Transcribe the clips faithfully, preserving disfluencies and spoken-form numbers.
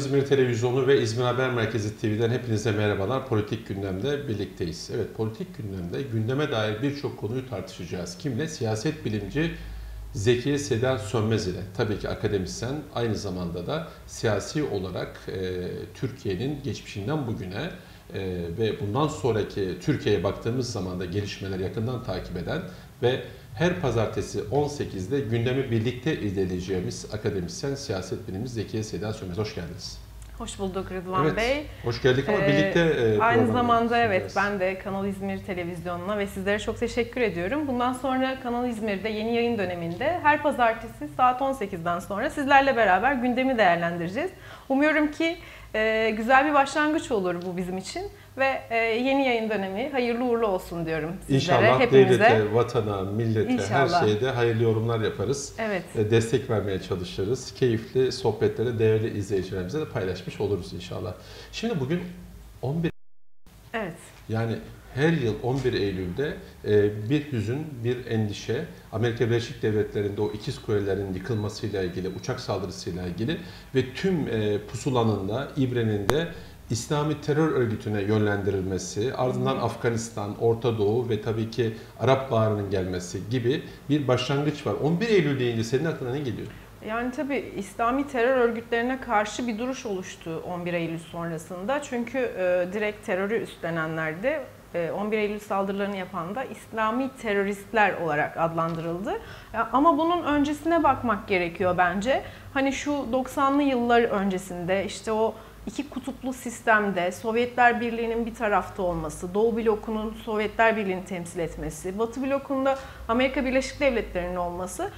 İzmir Televizyonu ve İzmir Haber Merkezi T V'den hepinize merhabalar. Politik Gündem'de birlikteyiz. Evet, politik gündemde gündeme dair birçok konuyu tartışacağız. Kimle? Siyaset bilimci Zekiye Seda Sönmez ile. Tabii ki akademisyen, aynı zamanda da siyasi olarak e, Türkiye'nin geçmişinden bugüne e, ve bundan sonraki Türkiye'ye baktığımız zaman da gelişmeleri yakından takip eden ve her pazartesi on sekizde gündemi birlikte irdeleyeceğimiz akademisyen, siyaset bilimci Zekiye Seda Sönmez. Hoş geldiniz. Hoş bulduk Rıdvan evet, Bey. Hoş geldik ama ee, birlikte e, aynı zamanda evet ben de Kanal İzmir Televizyonu'na ve sizlere çok teşekkür ediyorum. Bundan sonra Kanal İzmir'de yeni yayın döneminde her pazartesi saat on sekizden sonra sizlerle beraber gündemi değerlendireceğiz. Umuyorum ki e, güzel bir başlangıç olur bu bizim için ve e, yeni yayın dönemi hayırlı uğurlu olsun diyorum sizlere, İnşallah hepimize. devlete, vatana, millete, İnşallah. her şeyde hayırlı yorumlar yaparız. Evet. Destek vermeye çalışırız. Keyifli sohbetleri değerli izleyicilerimize de paylaşmış oluruz inşallah. Şimdi bugün on bir Evet. Yani her yıl on bir Eylül'de bir hüzün, bir endişe, Amerika Birleşik Devletleri'nde o ikiz kulelerin yıkılmasıyla ilgili, uçak saldırısıyla ilgili ve tüm pusulanın da, İbre'nin de İslami terör örgütüne yönlendirilmesi, ardından hmm. Afganistan, Orta Doğu ve tabii ki Arap Baharı'nın gelmesi gibi bir başlangıç var. on bir Eylül deyince senin aklına ne geliyor? Yani tabii İslami terör örgütlerine karşı bir duruş oluştu on bir Eylül sonrasında. Çünkü e, direkt terörü üstlenenler de e, on bir Eylül saldırılarını yapan da İslami teröristler olarak adlandırıldı. Ya, ama bunun öncesine bakmak gerekiyor bence. Hani şu doksanlı yıllar öncesinde işte o İki kutuplu sistemde Sovyetler Birliği'nin bir tarafta olması, Doğu blokunun Sovyetler Birliği'ni temsil etmesi, Batı blokunda Amerika Birleşik Devletleri'nin olması,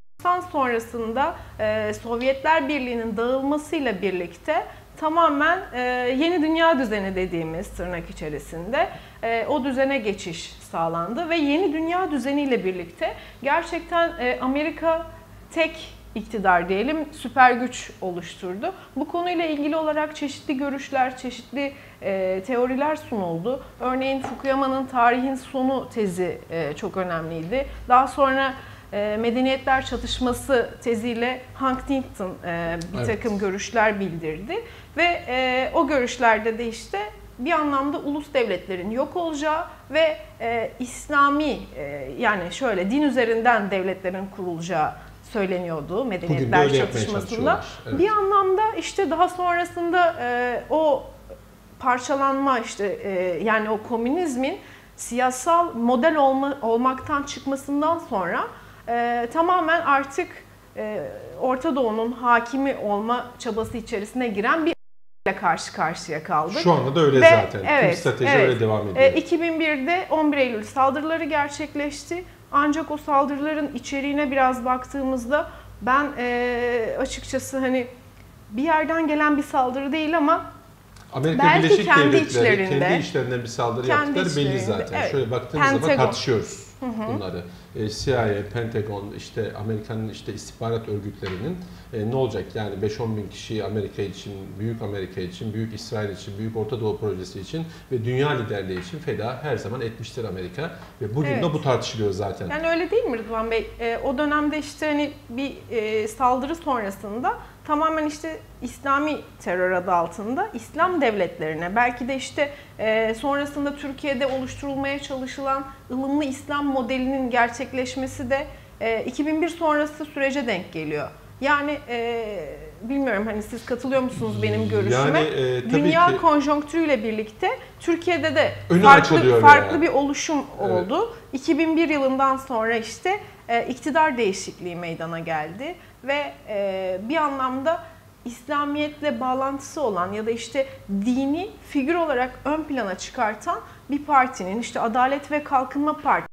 sonrasında e, Sovyetler Birliği'nin dağılmasıyla birlikte tamamen e, yeni dünya düzeni dediğimiz tırnak içerisinde e, o düzene geçiş sağlandı ve yeni dünya düzeniyle birlikte gerçekten e, Amerika tek iktidar diyelim, süper güç oluşturdu. Bu konuyla ilgili olarak çeşitli görüşler, çeşitli e, teoriler sunuldu. Örneğin Fukuyama'nın Tarihin Sonu tezi e, çok önemliydi. Daha sonra e, Medeniyetler Çatışması teziyle Huntington e, bir evet. takım görüşler bildirdi. Ve e, o görüşlerde de işte bir anlamda ulus devletlerin yok olacağı ve e, İslami e, yani şöyle din üzerinden devletlerin kurulacağı söyleniyordu medeniyetler çatışmasında. Evet. Bir anlamda işte daha sonrasında e, o parçalanma işte e, yani o komünizmin siyasal model olma, olmaktan çıkmasından sonra e, tamamen artık e, Orta Doğu'nun hakimi olma çabası içerisine giren bir ile karşı karşıya kaldık. Şu anda da öyle Ve, zaten. Evet, Tüm strateji evet. öyle devam ediyor. E, iki bin birde on bir Eylül saldırıları gerçekleşti. Ancak o saldırıların içeriğine biraz baktığımızda ben e, açıkçası hani bir yerden gelen bir saldırı değil ama Amerika belki Birleşik kendi Devletleri içlerinde, kendi işlerinden bir saldırı yaptıkları belli zaten. Evet. Şöyle baktığımız Pentagon. zaman tartışıyoruz Hı hı. bunları. E, C I A, Pentagon, işte Amerika'nın işte istihbarat örgütlerinin e, ne olacak yani beş on bin kişiyi Amerika için, büyük Amerika için, büyük İsrail için, büyük Orta Doğu projesi için ve dünya liderliği için feda her zaman etmiştir Amerika ve bugün evet. de bu tartışılıyor zaten. Yani öyle değil mi Rıdvan Bey? E, o dönemde işte hani bir e, saldırı sonrasında tamamen işte İslami terör adı altında İslam devletlerine, belki de işte e, sonrasında Türkiye'de oluşturulmaya çalışılan ılımlı İslam modelinin gerçekleşmesi de e, iki bin bir sonrası sürece denk geliyor. Yani e, bilmiyorum hani siz katılıyor musunuz benim görüşüme? Yani, e, tabii Dünya ki konjonktürüyle birlikte Türkiye'de de farklı farklı yani. bir oluşum oldu. Evet. iki bin bir yılından sonra işte e, iktidar değişikliği meydana geldi ve e, bir anlamda İslamiyetle bağlantısı olan ya da işte dini figür olarak ön plana çıkartan bir partinin işte Adalet ve Kalkınma Partisi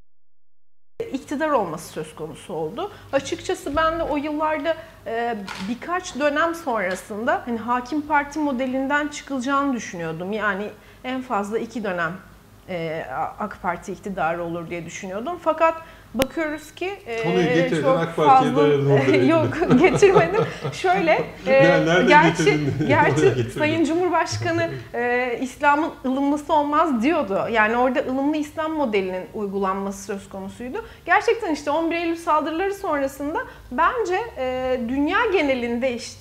iktidar olması söz konusu oldu. Açıkçası ben de o yıllarda e, birkaç dönem sonrasında hani hakim parti modelinden çıkılacağını düşünüyordum. Yani en fazla iki dönem e, AK Parti iktidarı olur diye düşünüyordum. Fakat bakıyoruz ki e, çok fazla yok getirmedim. Şöyle e, yani gerçi, gerçi Sayın Cumhurbaşkanı e, İslam'ın ılımlısı olmaz diyordu. Yani orada ılımlı İslam modelinin uygulanması söz konusuydu. Gerçekten işte on bir Eylül saldırıları sonrasında bence e, dünya genelinde işte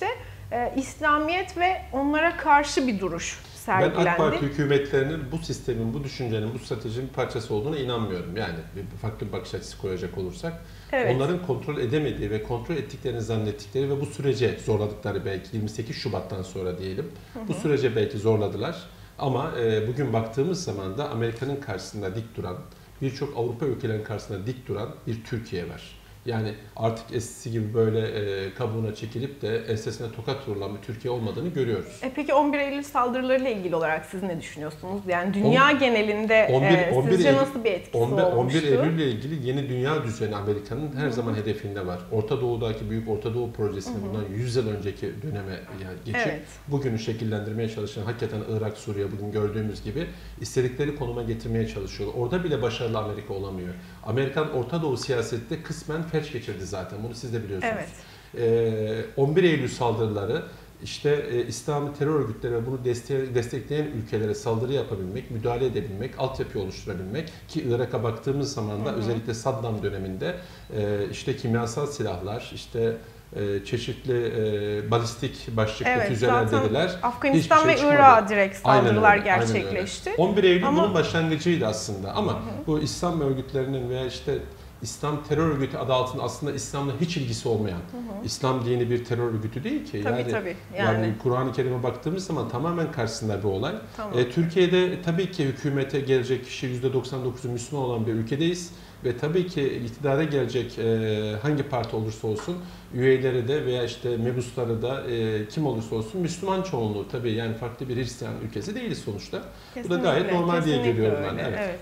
e, İslamiyet ve onlara karşı bir duruş sergilendi. Ben AK Parti hükümetlerinin bu sistemin, bu düşüncenin, bu stratejinin bir parçası olduğuna inanmıyorum. Yani bir farklı bir bakış açısı koyacak olursak. Evet. Onların kontrol edemediği ve kontrol ettiklerini zannettikleri ve bu sürece zorladıkları belki yirmi sekiz Şubat'tan sonra diyelim. Hı hı. Bu sürece belki zorladılar. Ama e, bugün baktığımız zaman da Amerika'nın karşısında dik duran, birçok Avrupa ülkelerinin karşısında dik duran bir Türkiye var. Yani artık eskisi gibi böyle e, kabuğuna çekilip de ensesine tokat vurulan bir Türkiye olmadığını görüyoruz. E peki on bir Eylül saldırılarıyla ilgili olarak siz ne düşünüyorsunuz? Yani dünya on, genelinde on bir, e, on bir sizce Eylül, nasıl bir etkisi on bir, olmuştu? on bir Eylül ile ilgili yeni dünya düzeni Amerika'nın her Hı-hı. zaman hedefinde var. Orta Doğu'daki Büyük Orta Doğu Projesi'ni Hı-hı. bundan yüz yıl önceki döneme yani geçip evet. bugünü şekillendirmeye çalışan hakikaten Irak, Suriye bugün gördüğümüz gibi istedikleri konuma getirmeye çalışıyorlar. Orada bile başarılı Amerika olamıyor. Amerikan Orta Doğu siyasette kısmen felç geçirdi zaten. Bunu siz de biliyorsunuz. Evet. Ee, on bir Eylül saldırıları işte e, İslami terör örgütleri ve bunu deste destekleyen ülkelere saldırı yapabilmek, müdahale edebilmek, altyapı oluşturabilmek ki Irak'a baktığımız zaman da hı hı. özellikle Saddam döneminde e, işte kimyasal silahlar, işte e, çeşitli e, balistik başlıklı evet, füzeler dediler. Afganistan şey ve Irak'a direkt saldırılar aynen öyle, gerçekleşti. Aynen on bir Eylül Ama... bunun başlangıcıydı aslında. Ama hı hı. bu İslam örgütlerinin veya işte İslam terör örgütü adı altında aslında İslam'la hiç ilgisi olmayan, hı hı. İslam dini bir terör örgütü değil ki. Tabii yani, tabii. Yani, yani Kur'an-ı Kerim'e baktığımız zaman tamamen karşısında bir olay. Tamam. E, Türkiye'de tabii ki hükümete gelecek kişi yüzde doksan dokuzu Müslüman olan bir ülkedeyiz. Ve tabii ki iktidara gelecek e, hangi parti olursa olsun üyeleri de veya işte mebusları da e, kim olursa olsun Müslüman çoğunluğu tabii yani farklı bir Hristiyan ülkesi değiliz sonuçta. Kesinlikle, bu da gayet normal diye görüyorum ben. Evet. evet.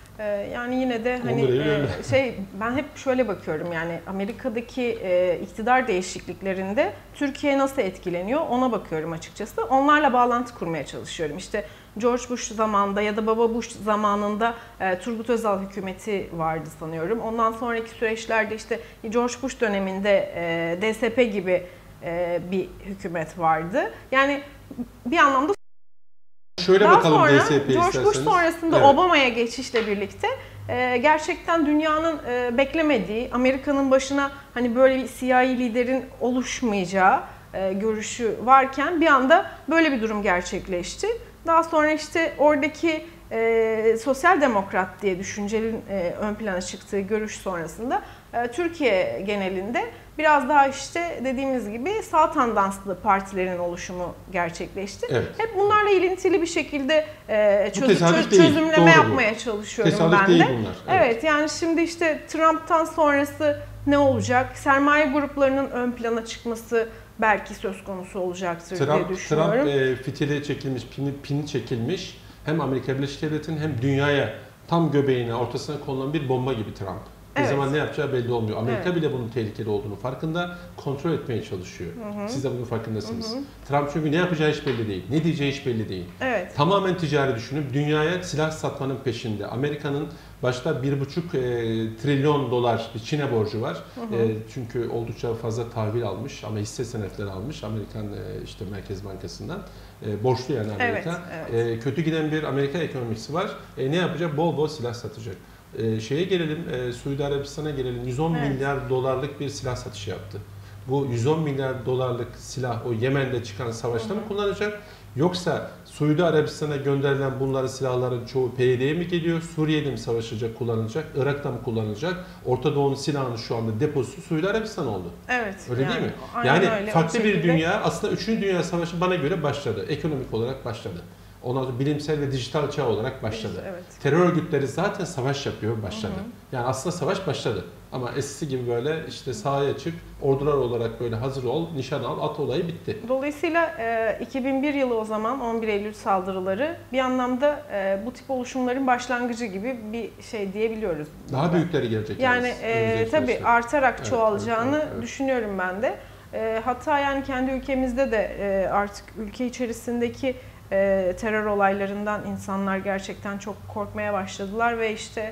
Yani yine de hani şey ben hep şöyle bakıyorum yani Amerika'daki e, iktidar değişikliklerinde Türkiye nasıl etkileniyor ona bakıyorum açıkçası. Onlarla bağlantı kurmaya çalışıyorum. İşte George Bush zamanında ya da Baba Bush zamanında e, Turgut Özal hükümeti vardı sanıyorum. Ondan sonraki süreçlerde işte George Bush döneminde e, D S P gibi e, bir hükümet vardı. Yani bir anlamda Şöyle Daha bakalım sonra D S P George isterseniz. Bush sonrasında evet. Obama'ya geçişle birlikte e, gerçekten dünyanın e, beklemediği, Amerika'nın başına hani böyle bir siyahi liderin oluşmayacağı e, görüşü varken bir anda böyle bir durum gerçekleşti. Daha sonra işte oradaki e, sosyal demokrat diye düşüncenin e, ön plana çıktığı görüş sonrasında e, Türkiye genelinde biraz daha işte dediğimiz gibi sağ tandanslı partilerin oluşumu gerçekleşti. Evet. Hep bunlarla ilintili bir şekilde e, çöz çöz çözümleme Doğru yapmaya bu. çalışıyorum tesadüf ben değil de. Bunlar. Evet. evet yani şimdi işte Trump'tan sonrası ne olacak? Sermaye gruplarının ön plana çıkması belki söz konusu olacaktır Trump, diye düşünüyorum. Trump e, fitili çekilmiş, pini, pini çekilmiş. Hem Amerika Birleşik Devletleri'nin hem dünyaya tam göbeğine, ortasına konulan bir bomba gibi Trump. Ne evet. zaman ne yapacağı belli olmuyor. Amerika evet. bile bunun tehlikeli olduğunu farkında, kontrol etmeye çalışıyor. Hı hı. Siz de bunun farkındasınız. Hı hı. Trump çünkü ne yapacağı hiç belli değil. Ne diyeceği hiç belli değil. Evet. Tamamen ticari düşünüp dünyaya silah satmanın peşinde. Amerika'nın başta bir buçuk e, trilyon dolar bir Çin'e borcu var. Hı hı. E, çünkü oldukça fazla tahvil almış ama hisse senetleri almış Amerikan e, işte Merkez Bankası'ndan. E, borçlu yani Amerika. Evet, evet. E, kötü giden bir Amerika ekonomisi var. E, ne yapacak? Bol bol silah satacak. Ee, şeye gelelim, e, Suudi Arabistan'a gelelim. yüz on evet. milyar dolarlık bir silah satışı yaptı. Bu yüz on milyar dolarlık silah o Yemen'de çıkan savaşta Hı-hı. mı kullanacak? Yoksa Suudi Arabistan'a gönderilen bunların silahların çoğu P Y D'ye mi geliyor? Suriye'de mi savaşacak, kullanılacak? Irak'ta mı kullanılacak? Orta Doğu'nun silahının şu anda deposu Suudi Arabistan oldu. Evet. Öyle yani, değil mi? Yani öyle, farklı bir dünya, aslında üçüncü Dünya Savaşı bana göre başladı. Ekonomik olarak başladı. Ondan sonra bilimsel ve dijital çağ olarak başladı. Evet. Terör örgütleri zaten savaş yapıyor, başladı. Hı hı. Yani aslında savaş başladı. Ama eskisi gibi böyle işte sahaya çık, ordular olarak böyle hazır ol, nişan al, at olayı bitti. Dolayısıyla iki bin bir yılı o zaman on bir Eylül saldırıları bir anlamda bu tip oluşumların başlangıcı gibi bir şey diyebiliyoruz. Daha büyükleri gelecek. Yani e, tabii artarak evet, çoğalacağını evet, evet, evet. düşünüyorum ben de. E, hatta yani kendi ülkemizde de e, artık ülke içerisindeki E, terör olaylarından insanlar gerçekten çok korkmaya başladılar ve işte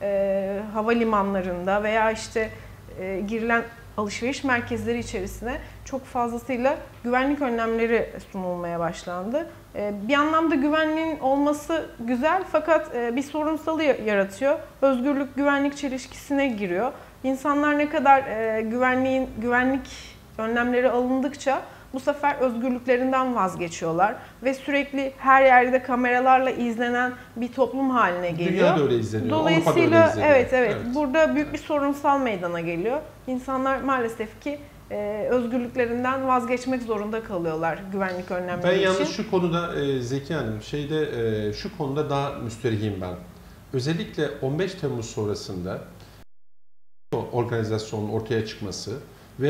e, havalimanlarında veya işte e, girilen alışveriş merkezleri içerisine çok fazlasıyla güvenlik önlemleri sunulmaya başlandı. E, bir anlamda güvenliğin olması güzel fakat e, bir sorunsalı yaratıyor. Özgürlük güvenlik çelişkisine giriyor. İnsanlar ne kadar e, güvenliğin güvenlik önlemleri alındıkça bu sefer özgürlüklerinden vazgeçiyorlar ve sürekli her yerde kameralarla izlenen bir toplum haline geliyor. Dünyada öyle izleniyor. Dolayısıyla öyle izleniyor. evet, evet evet burada büyük bir sorunsal meydana geliyor. İnsanlar maalesef ki e, özgürlüklerinden vazgeçmek zorunda kalıyorlar güvenlik önlemleri Ben için. yalnız şu konuda e, Zeki Hanım, şeyde e, şu konuda daha müsterihim ben. Özellikle on beş Temmuz sonrasında organizasyonun ortaya çıkması ve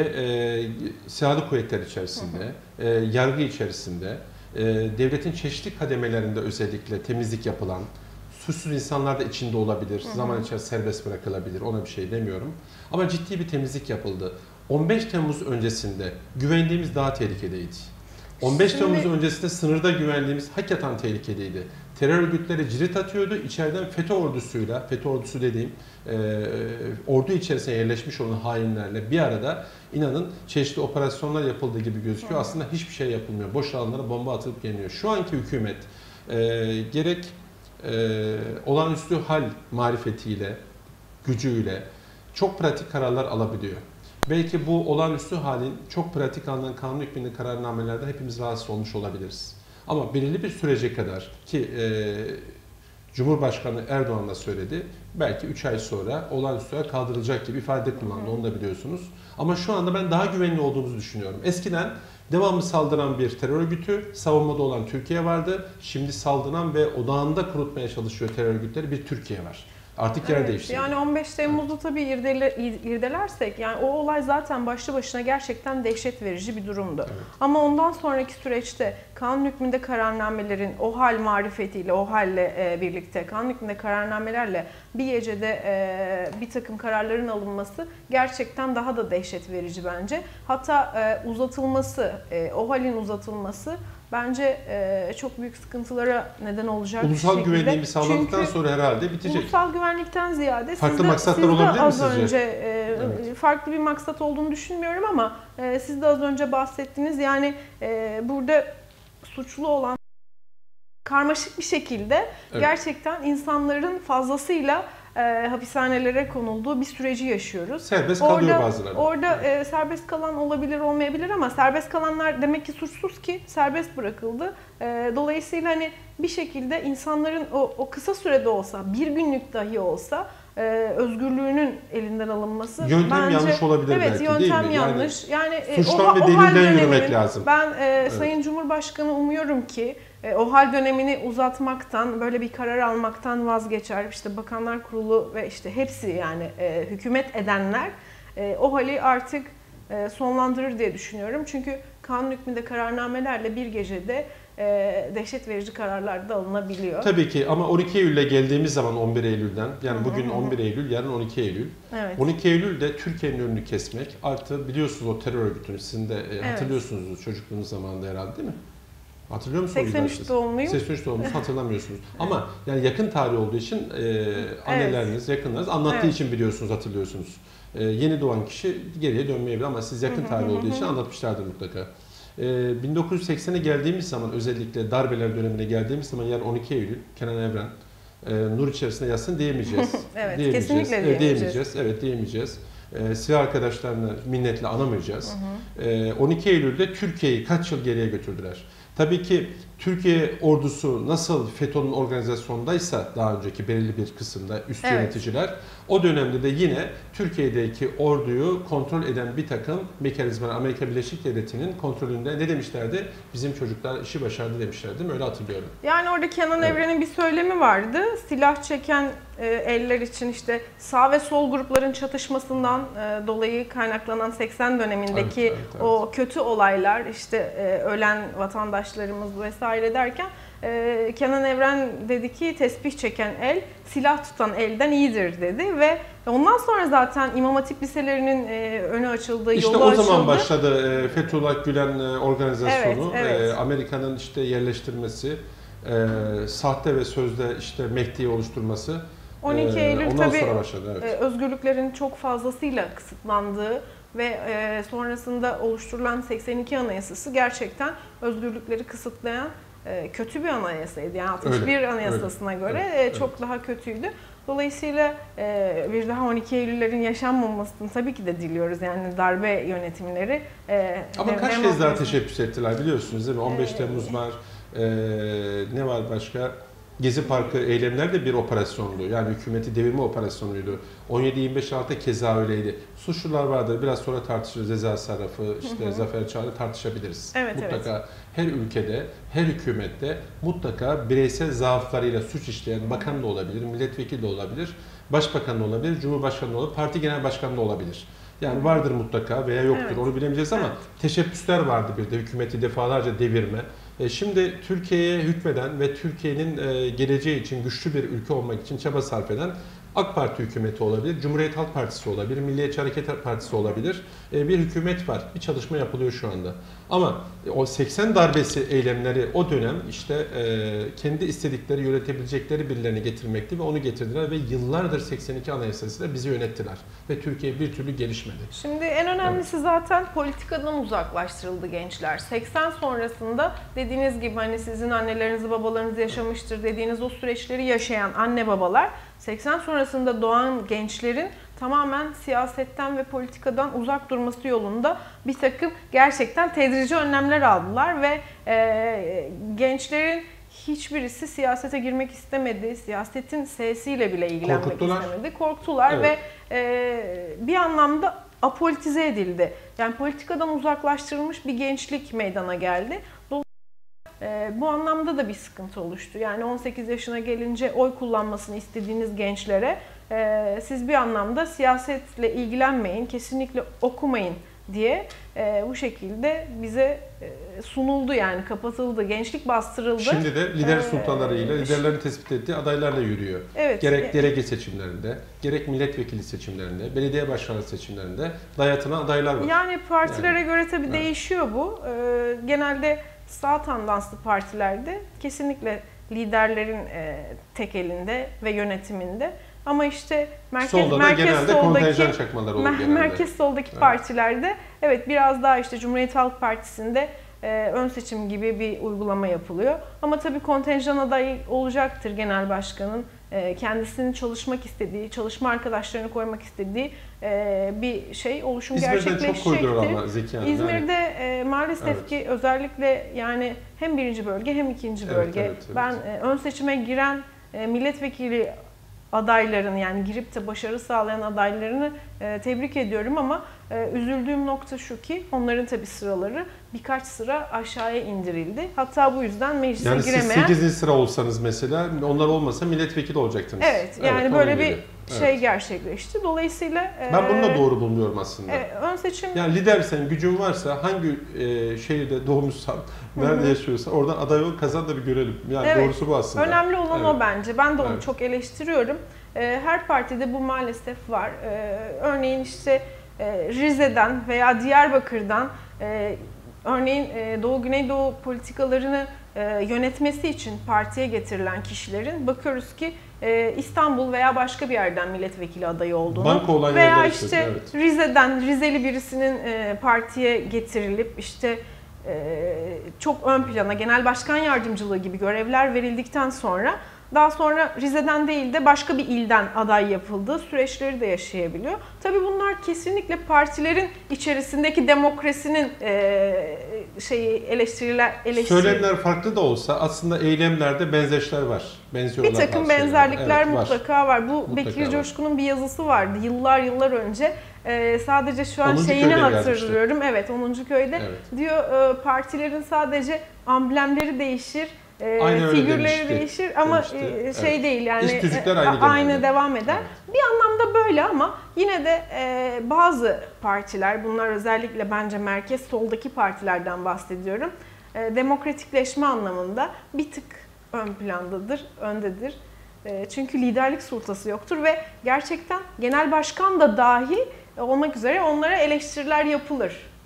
e, silahlı kuvvetler içerisinde, hı hı. E, yargı içerisinde, e, devletin çeşitli kademelerinde özellikle temizlik yapılan, suçsuz insanlar da içinde olabilir, hı hı. zaman içerisinde serbest bırakılabilir, ona bir şey demiyorum. Ama ciddi bir temizlik yapıldı. on beş Temmuz öncesinde güvendiğimiz daha tehlikedeydi. on beş Şimdi... Temmuz öncesinde sınırda güvendiğimiz hakikaten tehlikeliydi. Terör örgütleri cirit atıyordu. İçeriden FETÖ ordusuyla, FETÖ ordusu dediğim e, ordu içerisine yerleşmiş olan hainlerle bir arada inanın çeşitli operasyonlar yapıldığı gibi gözüküyor. Hı. Aslında hiçbir şey yapılmıyor. Boş alanlara bomba atılıp geliniyor. Şu anki hükümet e, gerek e, olağanüstü hal marifetiyle, gücüyle çok pratik kararlar alabiliyor. Belki bu olağanüstü halin çok pratik alınan kanun hükmünde kararnamelerde hepimiz rahatsız olmuş olabiliriz. Ama belirli bir sürece kadar ki e, Cumhurbaşkanı Erdoğan da söyledi, belki üç ay sonra olağanüstü hal kaldırılacak gibi ifade kullandı, onu da biliyorsunuz. Ama şu anda ben daha güvenli olduğumuzu düşünüyorum. Eskiden devamlı saldıran bir terör örgütü, savunmada olan Türkiye vardı. Şimdi saldıran ve odağında kurutmaya çalışıyor terör örgütleri bir Türkiye var. Artık yer evet, değişti. Yani on beş Temmuz'da tabii irdele, irdelersek yani o olay zaten başlı başına gerçekten dehşet verici bir durumdu. Evet. Ama ondan sonraki süreçte kanun hükmünde kararnamelerin o hal marifetiyle, o halle e, birlikte kanun hükmünde kararnamelerle bir gecede e, bir takım kararların alınması gerçekten daha da dehşet verici bence. Hatta e, uzatılması, e, o halin uzatılması bence e, çok büyük sıkıntılara neden olacak ulusal şekilde. güvenliği sağladıktan sonra herhalde bitecek. Ulusal güvenlikten ziyade farklı siz de, maksatlar siz de olabilir mi az sizce? önce e, evet. farklı bir maksat olduğunu düşünmüyorum ama e, siz de az önce bahsettiniz. Yani e, burada suçlu olan karmaşık bir şekilde evet. gerçekten insanların fazlasıyla e, hapishanelere konulduğu bir süreci yaşıyoruz. Serbest kalıyor bazıları. Orada e, serbest kalan olabilir olmayabilir ama serbest kalanlar demek ki suçsuz ki serbest bırakıldı. E, dolayısıyla hani bir şekilde insanların o, o kısa sürede olsa, bir günlük dahi olsa e, özgürlüğünün elinden alınması yöntem bence, yanlış olabilir evet, belki yöntem değil mi? yanlış. Yani, yani suçtan ve delilden yürümek lazım. Ben e, evet. Sayın Cumhurbaşkanı umuyorum ki e, o hal dönemini uzatmaktan, böyle bir karar almaktan vazgeçer. İşte Bakanlar Kurulu ve işte hepsi yani e, hükümet edenler e, o hali artık e, sonlandırır diye düşünüyorum. Çünkü kanun hükmünde kararnamelerle bir gecede e, dehşet verici kararlar da alınabiliyor. Tabii ki ama on iki Eylül'e geldiğimiz zaman on bir Eylül'den yani bugün on bir Eylül, yarın on iki Eylül. Evet. on iki Eylül'de Türkiye'nin önünü kesmek artı biliyorsunuz o terör örgütünü sizin de e, hatırlıyorsunuz evet. çocukluğunuz zamanında herhalde değil mi? Hatırlıyor musunuz? seksen üç doğumluyum. seksen üç doğumlusu hatırlamıyorsunuz. Ama yani yakın tarih olduğu için e, anneleriniz, evet. yakınlarınız anlattığı evet. için biliyorsunuz, hatırlıyorsunuz. E, yeni doğan kişi geriye dönmeyebilir ama siz yakın tarih olduğu için anlatmışlardır mutlaka. E, bin dokuz yüz seksene geldiğimiz zaman özellikle darbeler dönemine geldiğimiz zaman yani on iki Eylül Kenan Evren e, nur içerisinde yatsın diyemeyeceğiz. evet, diyemeyeceğiz. kesinlikle Evet, diyemeyeceğiz. diyemeyeceğiz. Evet diyemeyeceğiz. E, silah arkadaşlarını minnetle anamayacağız. Hı hı. E, on iki Eylül'de Türkiye'yi kaç yıl geriye götürdüler? Tabii ki Türkiye ordusu nasıl FETÖ'nün organizasyondaysa daha önceki belirli bir kısımda üst evet. yöneticiler o dönemde de yine Türkiye'deki orduyu kontrol eden bir takım mekanizmalar Amerika Birleşik Devletleri'nin kontrolünde ne demişlerdi? Bizim çocuklar işi başardı demişlerdi değil mi? Öyle hatırlıyorum. Yani orada Kenan evet. Evren'in bir söylemi vardı. Silah çeken e, eller için işte sağ ve sol grupların çatışmasından e, dolayı kaynaklanan seksen dönemindeki evet, evet, evet. o kötü olaylar işte e, ölen vatandaşlarımız vesaire derken e, Kenan Evren dedi ki tesbih çeken el silah tutan elden iyidir dedi ve ondan sonra zaten İmam Hatip liselerinin e, önü açıldı, işte yolu açıldı. İşte o zaman başladı e, Fethullah Gülen e, organizasyonu, evet, evet. E, Amerika'nın işte yerleştirmesi, e, sahte ve sözde işte Mehdi'yi oluşturması. on iki Eylül Ondan tabii sonra başladı, evet. özgürlüklerin çok fazlasıyla kısıtlandığı ve sonrasında oluşturulan seksen iki Anayasası gerçekten özgürlükleri kısıtlayan e, kötü bir anayasaydı. Yani altmış bir Öyle, Anayasasına öyle. göre Evet, e, çok evet. daha kötüydü. Dolayısıyla e, bir daha on iki Eylül'lerin yaşanmamasını tabii ki de diliyoruz. Yani darbe yönetimleri. E, Ama de- kaç kez daha demokrasi- teşebbüs ettiler biliyorsunuz değil mi? on beş Ee, Temmuz var, ee, ne var başka? Gezi Parkı eylemler de bir operasyondu. Yani hükümeti devirme operasyonuydu. on yedi yirmi beş Aralık'ta keza öyleydi. Suçlular vardır. Biraz sonra tartışırız. Ceza sarrafı, işte Hı hı. Zafer Çağrı tartışabiliriz. Evet, mutlaka her ülkede, her hükümette mutlaka bireysel zaaflarıyla suç işleyen bakan da olabilir, milletvekili de olabilir, başbakan da olabilir, cumhurbaşkanı da olabilir, parti genel başkanı da olabilir. Yani vardır mutlaka veya yoktur, Evet. onu bilemeyeceğiz ama Evet. teşebbüsler vardı bir de hükümeti defalarca devirme. E şimdi Türkiye'ye hükmeden ve Türkiye'nin e, geleceği için güçlü bir ülke olmak için çaba sarf eden AK Parti hükümeti olabilir, Cumhuriyet Halk Partisi olabilir, Milliyetçi Hareket Partisi olabilir. E, bir hükümet var, bir çalışma yapılıyor şu anda. Ama e, o seksen darbesi eylemleri o dönem işte e, kendi istedikleri, yönetebilecekleri birilerini getirmekti ve onu getirdiler ve yıllardır seksen iki Anayasası'yla bizi yönettiler. Ve Türkiye bir türlü gelişmedi. Şimdi en önemlisi zaten politikadan uzaklaştırıldı gençler. seksen sonrasında dediğiniz gibi hani sizin anneleriniz babalarınız yaşamıştır dediğiniz o süreçleri yaşayan anne babalar seksen sonrasında doğan gençlerin tamamen siyasetten ve politikadan uzak durması yolunda bir takım gerçekten tedrici önlemler aldılar ve e, gençlerin hiçbirisi siyasete girmek istemedi. Siyasetin sesiyle bile ilgilenmek Korkuttular. istemedi. Korktular Evet. ve e, bir anlamda apolitize edildi. Yani politikadan uzaklaştırılmış bir gençlik meydana geldi. Dolayısıyla e, bu anlamda da bir sıkıntı oluştu. Yani on sekiz yaşına gelince oy kullanmasını istediğiniz gençlere e, siz bir anlamda siyasetle ilgilenmeyin, kesinlikle okumayın diye e, bu şekilde bize e, sunuldu, yani kapatıldı, gençlik bastırıldı. Şimdi de lider Ee, sultalarıyla, liderlerin tespit ettiği adaylarla yürüyor. Evet. Gerek delege seçimlerinde, gerek milletvekili seçimlerinde, belediye başkanı seçimlerinde dayatılan adaylar var. Yani partilere Yani, göre tabii evet. değişiyor bu. Ee, genelde sağ tandanslı partilerde kesinlikle liderlerin e, tek elinde ve yönetiminde. Ama işte merkez, Solda da merkez genelde soldaki kontenjan çakmalar olur mer- genelde. merkez soldaki Evet. partilerde evet biraz daha işte Cumhuriyet Halk Partisi'nde e, ön seçim gibi bir uygulama yapılıyor. Ama tabii kontenjan adayı olacaktır genel başkanın. E, kendisinin çalışmak istediği, çalışma arkadaşlarını koymak istediği e, bir şey oluşum İzmir'den gerçekleşecektir. çok koydular ama Zeki Hanım. İzmir'de e, maalesef Evet. ki özellikle yani hem birinci bölge hem ikinci Evet, bölge. evet, evet. Ben e, ön seçime giren e, milletvekili adaylarını, yani girip de başarı sağlayan adaylarını e, tebrik ediyorum ama e, üzüldüğüm nokta şu ki onların tabii sıraları birkaç sıra aşağıya indirildi. Hatta bu yüzden meclise Yani siz giremeyen... sekizinci sıra olsanız mesela, onlar olmasa milletvekili olacaktınız. Evet, yani onun böyle bir gibi. şey Evet. gerçekleşti. Dolayısıyla... e, Ben bunu da doğru bulmuyorum aslında. e, ön seçim... Yani lidersen, gücün varsa, hangi e, şehirde doğmuşsan, nerede Hı hı. yaşıyorsan oradan aday ol, kazan da bir görelim. Yani Evet. doğrusu bu aslında. Önemli olan Evet. o bence. Ben de onu Evet. çok eleştiriyorum. Ee, Her partide bu maalesef var. Ee, Örneğin işte e, Rize'den veya Diyarbakır'dan e, örneğin e, Doğu Güneydoğu politikalarını e, yönetmesi için partiye getirilen kişilerin bakıyoruz ki e, İstanbul veya başka bir yerden milletvekili adayı olduğunu Banka olan veya yerler işte işte, evet. Rize'den Rizeli birisinin e, partiye getirilip işte e, çok ön plana genel başkan yardımcılığı gibi görevler verildikten sonra daha sonra Rize'den değil de başka bir ilden aday yapıldığı süreçleri de yaşayabiliyor. Tabii bunlar kesinlikle partilerin içerisindeki demokrasinin e, şeyi eleştiriler eleştiri. Söylemler farklı da olsa aslında eylemlerde benzeşler var. Benziyorlar Bir takım bazı şeyler. benzerlikler Evet, var. mutlaka var. Bu Mutlaka Bekir var. Coşkun'un bir yazısı vardı yıllar yıllar önce. Ee, sadece şu an onuncu şeyini köyde hatırlıyorum. Evet, onuncu köyde. Evet. Diyor e, partilerin sadece amblemleri değişir. e, Aynı öyle figürleri demişti. değişir ama Demişti. e, şey Evet. değil yani İş tüzükler e, aynı genelde. devam eder. Evet. Bir anlamda böyle ama yine de e, bazı partiler, bunlar özellikle bence merkez soldaki partilerden bahsediyorum. E, demokratikleşme anlamında bir tık ön plandadır, öndedir. E, çünkü liderlik sultası yoktur ve gerçekten genel başkan da dahi olmak üzere onlara eleştiriler yapılır.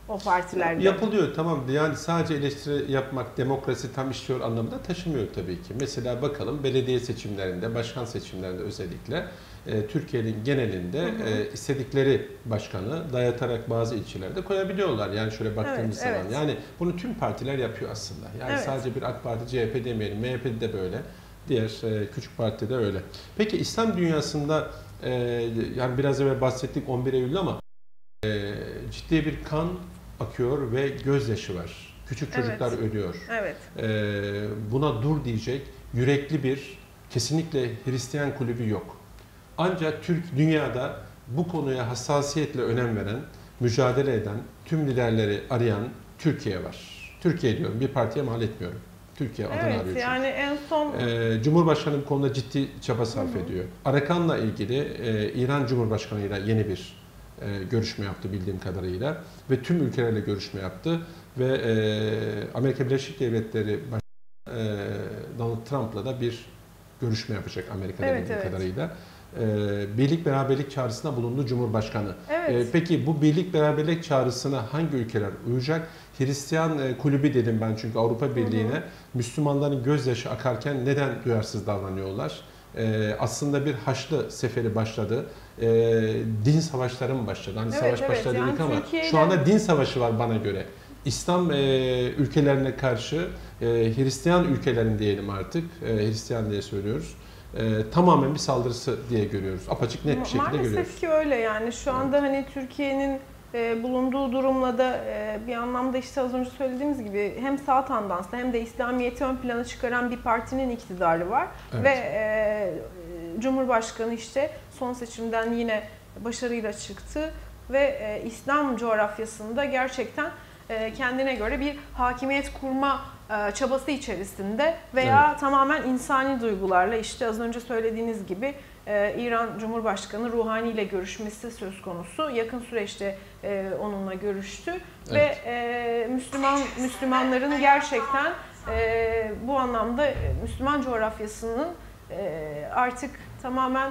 o partilerde. Yapılıyor, tamam. Yani sadece eleştiri yapmak demokrasi tam işliyor anlamında taşımıyor tabii ki. Mesela bakalım belediye seçimlerinde, başkan seçimlerinde özellikle e, Türkiye'nin genelinde hı hı. E, istedikleri başkanı dayatarak bazı ilçelerde koyabiliyorlar. Yani şöyle baktığımız evet, zaman. Evet. Yani bunu tüm partiler yapıyor aslında. Yani evet. sadece bir AK Parti, C H P demeyelim, M H P'de de böyle. Diğer e, küçük partide öyle. Peki İslam dünyasında e, yani biraz evvel bahsettik on bir Eylül ama e, ciddi bir kan akıyor ve gözyaşı var. Küçük çocuklar evet. ölüyor. Evet. Ee, buna dur diyecek yürekli bir kesinlikle Hristiyan kulübü yok. Ancak Türk dünyada bu konuya hassasiyetle önem veren, mücadele eden, tüm liderleri arayan Türkiye var. Türkiye diyorum, bir partiye mal etmiyorum. Türkiye adını evet, arıyor. Yani en son ee, Cumhurbaşkanı bu konuda ciddi çaba sarf hı hı. ediyor. Arakan'la ilgili e, İran Cumhurbaşkanı'yla yeni bir E, görüşme yaptı bildiğim kadarıyla ve tüm ülkelerle görüşme yaptı ve e, Amerika Birleşik Devletleri Başkanı e, Donald Trump'la da bir görüşme yapacak Amerika'da evet, bildiğim evet. kadarıyla. E, birlik beraberlik çağrısına bulundu Cumhurbaşkanı. Evet. E, peki bu birlik beraberlik çağrısına hangi ülkeler uyacak? Hristiyan e, kulübü dedim ben çünkü Avrupa Birliği'ne hı hı. Müslümanların gözyaşı akarken neden duyarsız davranıyorlar? Ee, aslında bir Haçlı seferi başladı. Ee, din savaşları mı başladı? Hani evet, savaş evet. başladı yani dedik ama Türkiye'de... şu anda din savaşı var bana göre. İslam e, ülkelerine karşı e, Hristiyan ülkelerin diyelim artık, e, Hristiyan diye söylüyoruz. E, tamamen bir saldırısı diye görüyoruz. Apaçık net bir şekilde Maalesef görüyoruz. Maalesef ki öyle yani. Şu anda evet. hani Türkiye'nin e, bulunduğu durumla da e, bir anlamda işte az önce söylediğimiz gibi hem sağ tandanslı hem de İslamiyet'i ön plana çıkaran bir partinin iktidarı var. Evet. Ve e, Cumhurbaşkanı işte son seçimden yine başarıyla çıktı ve e, İslam coğrafyasında gerçekten e, kendine göre bir hakimiyet kurma e, çabası içerisinde veya evet. tamamen insani duygularla işte az önce söylediğiniz gibi e, İran Cumhurbaşkanı Ruhani ile görüşmesi söz konusu. Yakın süreçte e, onunla görüştü evet. ve e, Müslüman Müslümanların gerçekten e, bu anlamda Müslüman coğrafyasının e, artık tamamen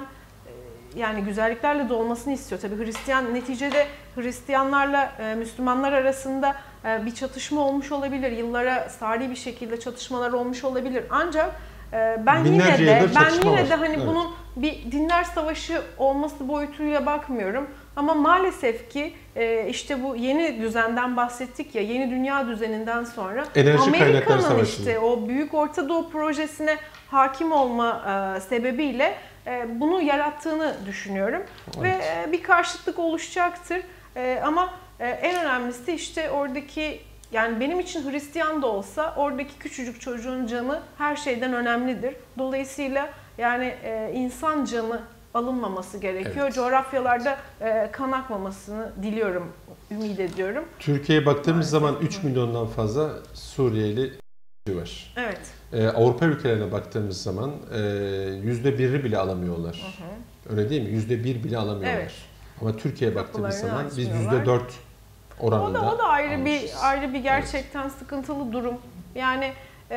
yani güzelliklerle dolmasını istiyor. Tabii Hristiyan neticede Hristiyanlarla e, Müslümanlar arasında e, bir çatışma olmuş olabilir. Yıllara sari bir şekilde çatışmalar olmuş olabilir. Ancak e, ben Binlerce yine de ben yine var. de hani evet. bunun bir dinler savaşı olması boyutuyla bakmıyorum. Ama maalesef ki e, işte bu yeni düzenden bahsettik ya, yeni dünya düzeninden sonra Enerji Amerika'nın işte o Büyük Orta Doğu projesine hakim olma e, sebebiyle bunu yarattığını düşünüyorum evet. ve bir karşıtlık oluşacaktır. Ama en önemlisi işte oradaki yani benim için Hristiyan da olsa oradaki küçücük çocuğun canı her şeyden önemlidir. Dolayısıyla yani insan canı alınmaması gerekiyor. Evet. Coğrafyalarda kan akmamasını diliyorum, ümit ediyorum. Türkiye'ye baktığımız Maalesef zaman üç milyondan fazla Suriyeli var. Evet. Ee, Avrupa ülkelerine baktığımız zaman e, yüzde biri bile alamıyorlar. Hı hı. Öyle değil mi? Yüzde bir bile alamıyorlar. Evet. Ama Türkiye'ye baktığımız zaman biz yüzde dört oranında. O da o da ayrı almışız. bir ayrı bir gerçekten evet. sıkıntılı durum. Yani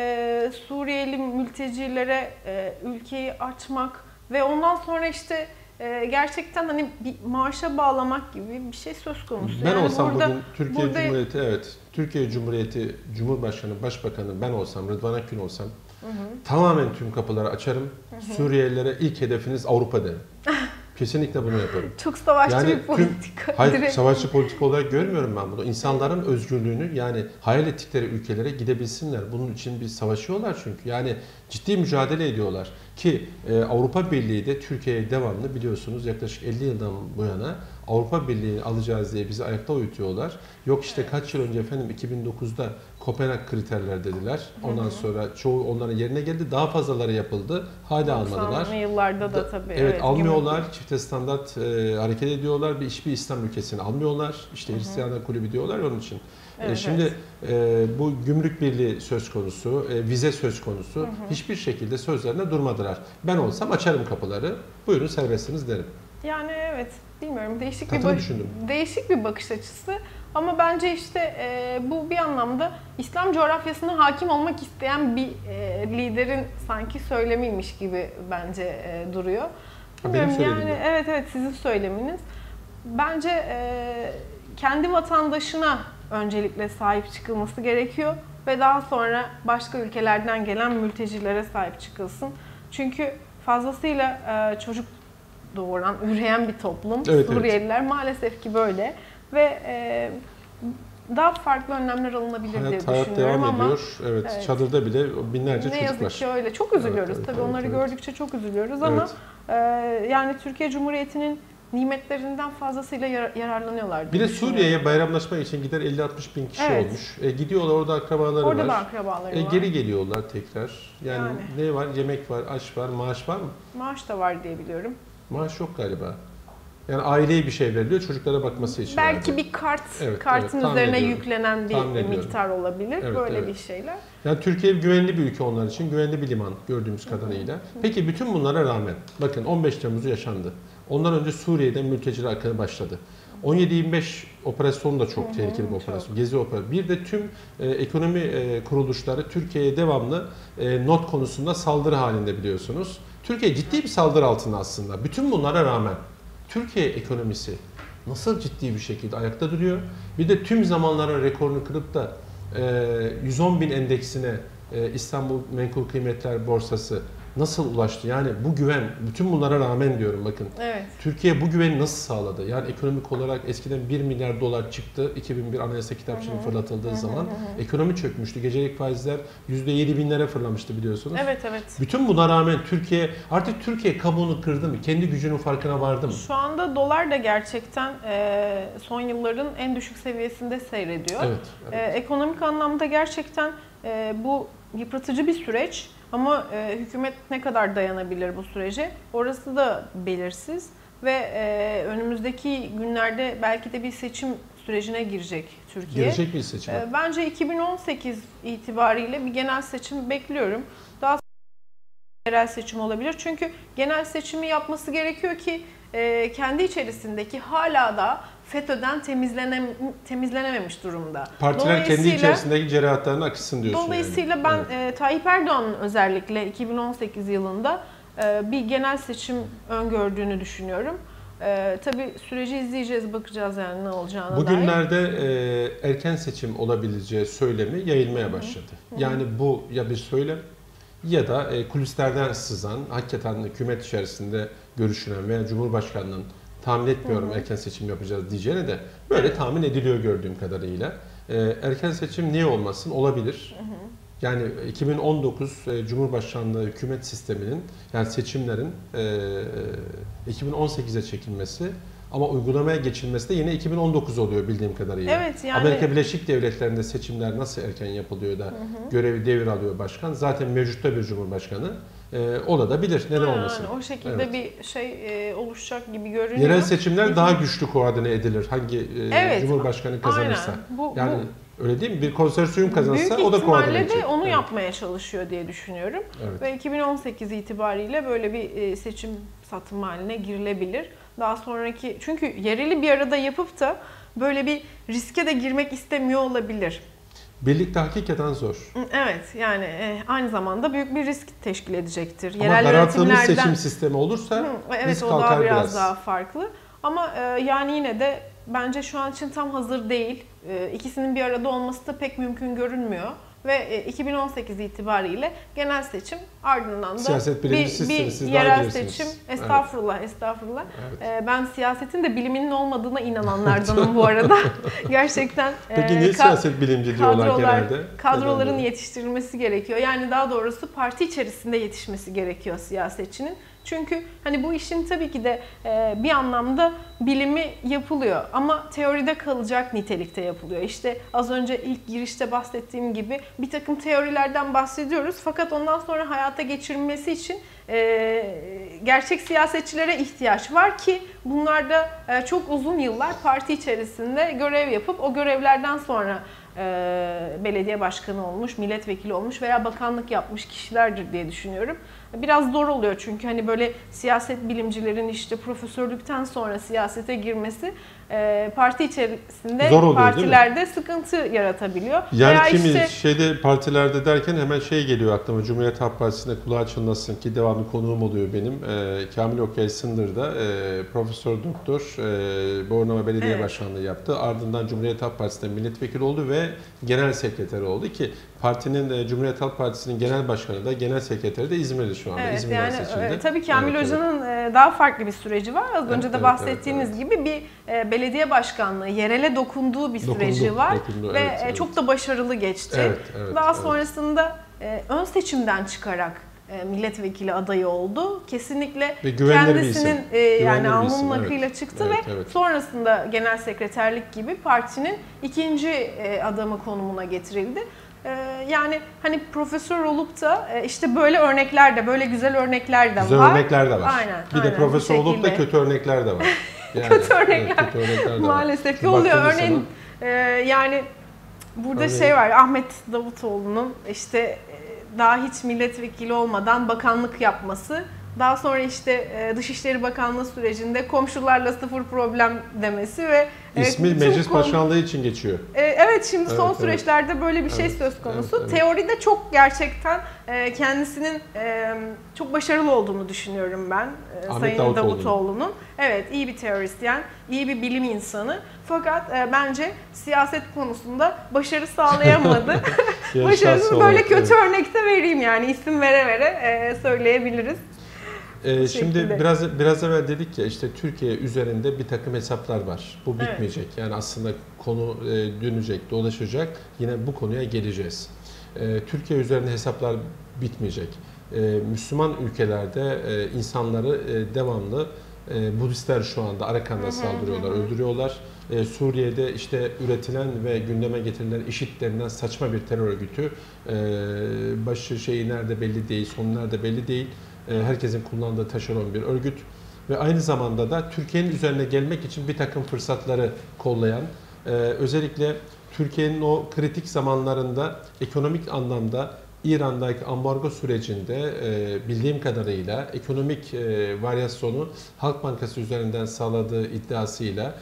e, Suriyeli mültecilere e, ülkeyi açmak ve ondan sonra işte e, gerçekten hani bir maaşa bağlamak gibi bir şey söz konusu. Ben yani olsam burada, bugün Türkiye burada... Cumhuriyeti evet Türkiye Cumhuriyeti Cumhurbaşkanı, Başbakanı ben olsam, Rıdvan Akgün olsam hı hı. tamamen tüm kapıları açarım. Hı hı. Suriyelilere ilk hedefiniz Avrupa derim. Kesinlikle bunu yaparım. Çok savaşçı yani bir politika. Hayır, direkt. Savaşçı politika olarak görmüyorum ben bunu. İnsanların özgürlüğünü yani hayal ettikleri ülkelere gidebilsinler. Bunun için bir savaşıyorlar çünkü. Yani ciddi mücadele ediyorlar. Ki e, Avrupa Birliği de Türkiye'ye devamlı biliyorsunuz yaklaşık elli yıldan bu yana Avrupa Birliği'ni alacağız diye bizi ayakta uyutuyorlar. Yok işte evet. kaç yıl önce efendim iki bin dokuzda Kopenhag kriterler dediler. Ondan hı hı. sonra çoğu onların yerine geldi. Daha fazlaları yapıldı. Hala almadılar. doksanlı yıllarda da tabii. Evet, evet almıyorlar. Gibi. Çifte standart e, hareket ediyorlar. Bir hiçbir İslam ülkesini almıyorlar. İşte Hristiyanlar kulübü diyorlar onun için. Evet, e, şimdi evet. e, bu gümrük birliği söz konusu, e, vize söz konusu. Hı hı. Hiçbir şekilde sözlerine durmadılar. Ben olsam açarım kapıları. Buyurun serbestsiniz derim. Yani evet. Bilmiyorum. Değişik bir, bak- değişik bir bakış açısı. Ama bence işte e, bu bir anlamda İslam coğrafyasına hakim olmak isteyen bir e, liderin sanki söylemiymiş gibi bence e, duruyor. Bilmiyorum, benim yani evet evet sizin söyleminiz. Bence e, kendi vatandaşına öncelikle sahip çıkılması gerekiyor ve daha sonra başka ülkelerden gelen mültecilere sahip çıkılsın. Çünkü fazlasıyla e, çocuk doğuran, üreyen bir toplum. Evet, Suriyeliler evet. maalesef ki böyle ve e, daha farklı önlemler alınabilir hayat, diye hayat düşünüyorum devam ama ediyor. Evet, evet, çadırda bile binlerce ne çocuk var. yazık ki öyle. Çok üzülüyoruz evet, evet, tabii. evet, Onları evet. gördükçe çok üzülüyoruz ama evet. e, yani Türkiye Cumhuriyeti'nin nimetlerinden fazlasıyla yar- yararlanıyorlar. Bir de Suriye'ye bayramlaşmak için gider elli altmış bin kişi evet. olmuş. E, gidiyorlar orada akrabaları orada var. Orada akrabaları e, var. Geri geliyorlar tekrar. Yani, yani ne var? Yemek var, aş var, maaş var mı? Maaş da var diye biliyorum. Maaş yok galiba. Yani aileye bir şey veriliyor çocuklara bakması için. Belki herhalde. bir kart, evet, kartın evet, üzerine ediyorum. yüklenen bir miktar olabilir. Evet, böyle evet. bir şeyler. Yani Türkiye güvenli bir ülke onlar için. Güvenli bir liman gördüğümüz kadarıyla. Peki bütün bunlara rağmen bakın on beş Temmuz'u yaşandı. Ondan önce Suriye'den mülteciler akını başladı. on yedi yirmi beş operasyonu da çok hı hı, tehlikeli bir operasyon. Çok. Gezi operasyonu. Bir de tüm e, ekonomi e, kuruluşları Türkiye'ye devamlı e, not konusunda saldırı halinde biliyorsunuz. Türkiye ciddi bir saldırı altında aslında. Bütün bunlara rağmen Türkiye ekonomisi nasıl ciddi bir şekilde ayakta duruyor? Bir de tüm zamanların rekorunu kırıp da e, yüz on bin endeksine e, İstanbul Menkul Kıymetler Borsası nasıl ulaştı? Yani bu güven, bütün bunlara rağmen diyorum bakın. Evet. Türkiye bu güveni nasıl sağladı? Yani ekonomik olarak eskiden bir milyar dolar çıktı. iki bin bir Anayasa Kitapçı'nın fırlatıldığı hı hı, zaman hı hı. ekonomi çökmüştü. Gecelik faizler yüzde yedi binlere fırlamıştı biliyorsunuz. Evet, evet. Bütün buna rağmen Türkiye, artık Türkiye kabuğunu kırdı mı? Kendi gücünün farkına vardı mı? Şu anda dolar da gerçekten e, son yılların en düşük seviyesinde seyrediyor. Evet, evet. E, ekonomik anlamda gerçekten e, bu yıpratıcı bir süreç. Ama e, hükümet ne kadar dayanabilir bu sürece? Orası da belirsiz ve e, önümüzdeki günlerde belki de bir seçim sürecine girecek Türkiye. Girecek bir seçim. E, bence iki bin on sekiz itibariyle bir genel seçim bekliyorum. Daha sonra yerel seçim olabilir. Çünkü genel seçimi yapması gerekiyor ki e, kendi içerisindeki hala da FETÖ'den temizlenem, temizlenememiş durumda. Partiler kendi içerisindeki cerahatlarını akışsın diyorsun. Dolayısıyla yani. ben evet. e, Tayyip Erdoğan'ın özellikle iki bin on sekiz yılında e, bir genel seçim öngördüğünü düşünüyorum. E, tabii süreci izleyeceğiz, bakacağız yani ne olacağına dair. Bugünlerde e, erken seçim olabileceği söylemi yayılmaya başladı. Hı hı. Yani bu ya bir söylem ya da e, kulislerden sızan, hakikaten hükümet içerisinde görüşülen veya Cumhurbaşkanı'nın tahmin etmiyorum hı hı. erken seçim yapacağız diyeceğine de böyle evet. tahmin ediliyor gördüğüm kadarıyla. Ee, erken seçim niye olmasın? Olabilir. Hı hı. Yani iki bin on dokuz e, Cumhurbaşkanlığı hükümet sisteminin yani seçimlerin e, iki bin on sekize çekilmesi ama uygulamaya geçilmesi de yine iki bin on dokuz oluyor bildiğim kadarıyla. Evet, yani... Amerika Birleşik Devletleri'nde seçimler nasıl erken yapılıyor da hı hı. görevi devir alıyor başkan? Zaten mevcutta bir cumhurbaşkanı. E, olabilir. Neden yani, olmasın? O şekilde evet. bir şey e, oluşacak gibi görünüyor. Yerel seçimler hı hı. daha güçlü koordine edilir. Hangi e, evet, cumhurbaşkanı kazanırsa. Bu, yani bu, öyle değil mi? Bir konsorsiyum kazanırsa o da koordine edecek. Büyük ihtimalle de onu evet. yapmaya çalışıyor diye düşünüyorum. Evet. Ve iki bin on sekiz itibariyle böyle bir seçim satım haline girilebilir. Daha sonraki çünkü yereli bir arada yapıp da böyle bir riske de girmek istemiyor olabilir. Birlikte hakikaten zor. Evet, yani aynı zamanda büyük bir risk teşkil edecektir. Ama yerel daraltılmış seçim sistemi olursa Hı, evet, risk o kalkar daha biraz. biraz daha farklı. Ama yani yine de bence şu an için tam hazır değil. İkisinin bir arada olması da pek mümkün görünmüyor. Ve iki bin on sekiz itibariyle genel seçim ardından da bir, bir yerel seçim. Estağfurullah, evet. estağfurullah. Evet. Ben siyasetin de biliminin olmadığına inananlardanım bu arada. Gerçekten Peki niye siyaset bilimci diyorlar kadrolar, genelde? Kadroların yetiştirilmesi gerekiyor. Yani daha doğrusu parti içerisinde yetişmesi gerekiyor siyasetçinin. Çünkü hani bu işin tabii ki de bir anlamda bilimi yapılıyor ama teoride kalacak nitelikte yapılıyor. İşte az önce ilk girişte bahsettiğim gibi bir takım teorilerden bahsediyoruz fakat ondan sonra hayata geçirilmesi için gerçek siyasetçilere ihtiyaç var ki bunlar da çok uzun yıllar parti içerisinde görev yapıp o görevlerden sonra e, belediye başkanı olmuş, milletvekili olmuş veya bakanlık yapmış kişilerdir diye düşünüyorum. Biraz zor oluyor çünkü hani böyle siyaset bilimcilerin işte profesörlükten sonra siyasete girmesi e, parti içerisinde Zor oluyor, partilerde sıkıntı yaratabiliyor. Yani veya kimi işte, şeyde partilerde derken hemen şey geliyor aklıma, Cumhuriyet Halk Partisi'nde kulağı çınlasın ki devamlı konuğum oluyor benim. E, Kamil Okay Sındır'da e, Profesör Doktor e, Bornova Belediye Evet. Başkanlığı yaptı. Ardından Cumhuriyet Halk Partisi'nde milletvekili oldu ve genel sekreteri oldu ki partinin e, Cumhuriyet Halk Partisi'nin genel başkanı da genel sekreteri de İzmir'de şu anda. evet, İzmir'den yani seçildi. e, tabii Kamil Evet, Hoca'nın e, daha farklı bir süreci var. Az Evet, önce de evet, bahsettiğiniz evet, gibi bir e, belediye başkanlığı, yerele dokunduğu bir Dokundu, süreci var dokundu, ve evet, e, evet. çok da başarılı geçti. Evet, evet, Daha evet. sonrasında e, ön seçimden çıkarak e, milletvekili adayı oldu. Kesinlikle Ve güvenilir bir kendisinin isim. e, yani Güvenilir bir isim, alnının evet. akıyla çıktı Evet, ve evet. sonrasında genel sekreterlik gibi partinin ikinci e, adamı konumuna getirildi. E, yani hani profesör olup da e, işte böyle örnekler de, böyle güzel örnekler de Güzel var. örnekler de var. Aynen, bir de aynen, profesör bu olup da şekilde. kötü örnekler de var. Yani, Kötü örnekler. evet, kötü örnekler de var. Maalesef ki Şimdi oluyor. baktığınız Örneğin zaman- e, yani burada Örneğin- şey var, Ahmet Davutoğlu'nun işte e, daha hiç milletvekili olmadan bakanlık yapması. Daha sonra işte e, Dışişleri Bakanlığı sürecinde komşularla sıfır problem demesi ve e, İsmi bütün meclis konu- başkanlığı için geçiyor. E, Evet, şimdi Evet, son evet. süreçlerde böyle bir şey Evet, söz konusu. evet, evet. Teoride çok gerçekten e, kendisinin e, çok başarılı olduğunu düşünüyorum ben e, Ahmet Sayın Davutoğlu'nun. Davutoğlu'nun. Evet, iyi bir teorisyen, iyi bir bilim insanı. Fakat e, bence siyaset konusunda başarı sağlayamadı. Yani Başarısını şahsi böyle olarak, kötü evet. örnekte vereyim, yani isim vere vere e, söyleyebiliriz. Ee, Bu şimdi şekilde. biraz biraz evvel dedik ya, işte Türkiye üzerinde bir takım hesaplar var. Bu Evet. bitmeyecek. Yani aslında konu e, dönecek, dolaşacak. Yine bu konuya geleceğiz. E, Türkiye üzerinde hesaplar bitmeyecek. E, Müslüman ülkelerde e, insanları e, devamlı e, Budistler şu anda Arakan'da Hı hı, saldırıyorlar, hı hı. öldürüyorlar. E, Suriye'de işte üretilen ve gündeme getirilen IŞİD denilen saçma bir terör örgütü. E, başı şeyi nerede belli değil, sonu nerede belli değil. E, herkesin kullandığı taşeron bir örgüt ve aynı zamanda da Türkiye'nin üzerine gelmek için bir takım fırsatları kollayan, e, özellikle Türkiye'nin o kritik zamanlarında ekonomik anlamda İran'daki ambargo sürecinde e, bildiğim kadarıyla ekonomik e, varyasyonu Halk Bankası üzerinden sağladığı iddiasıyla,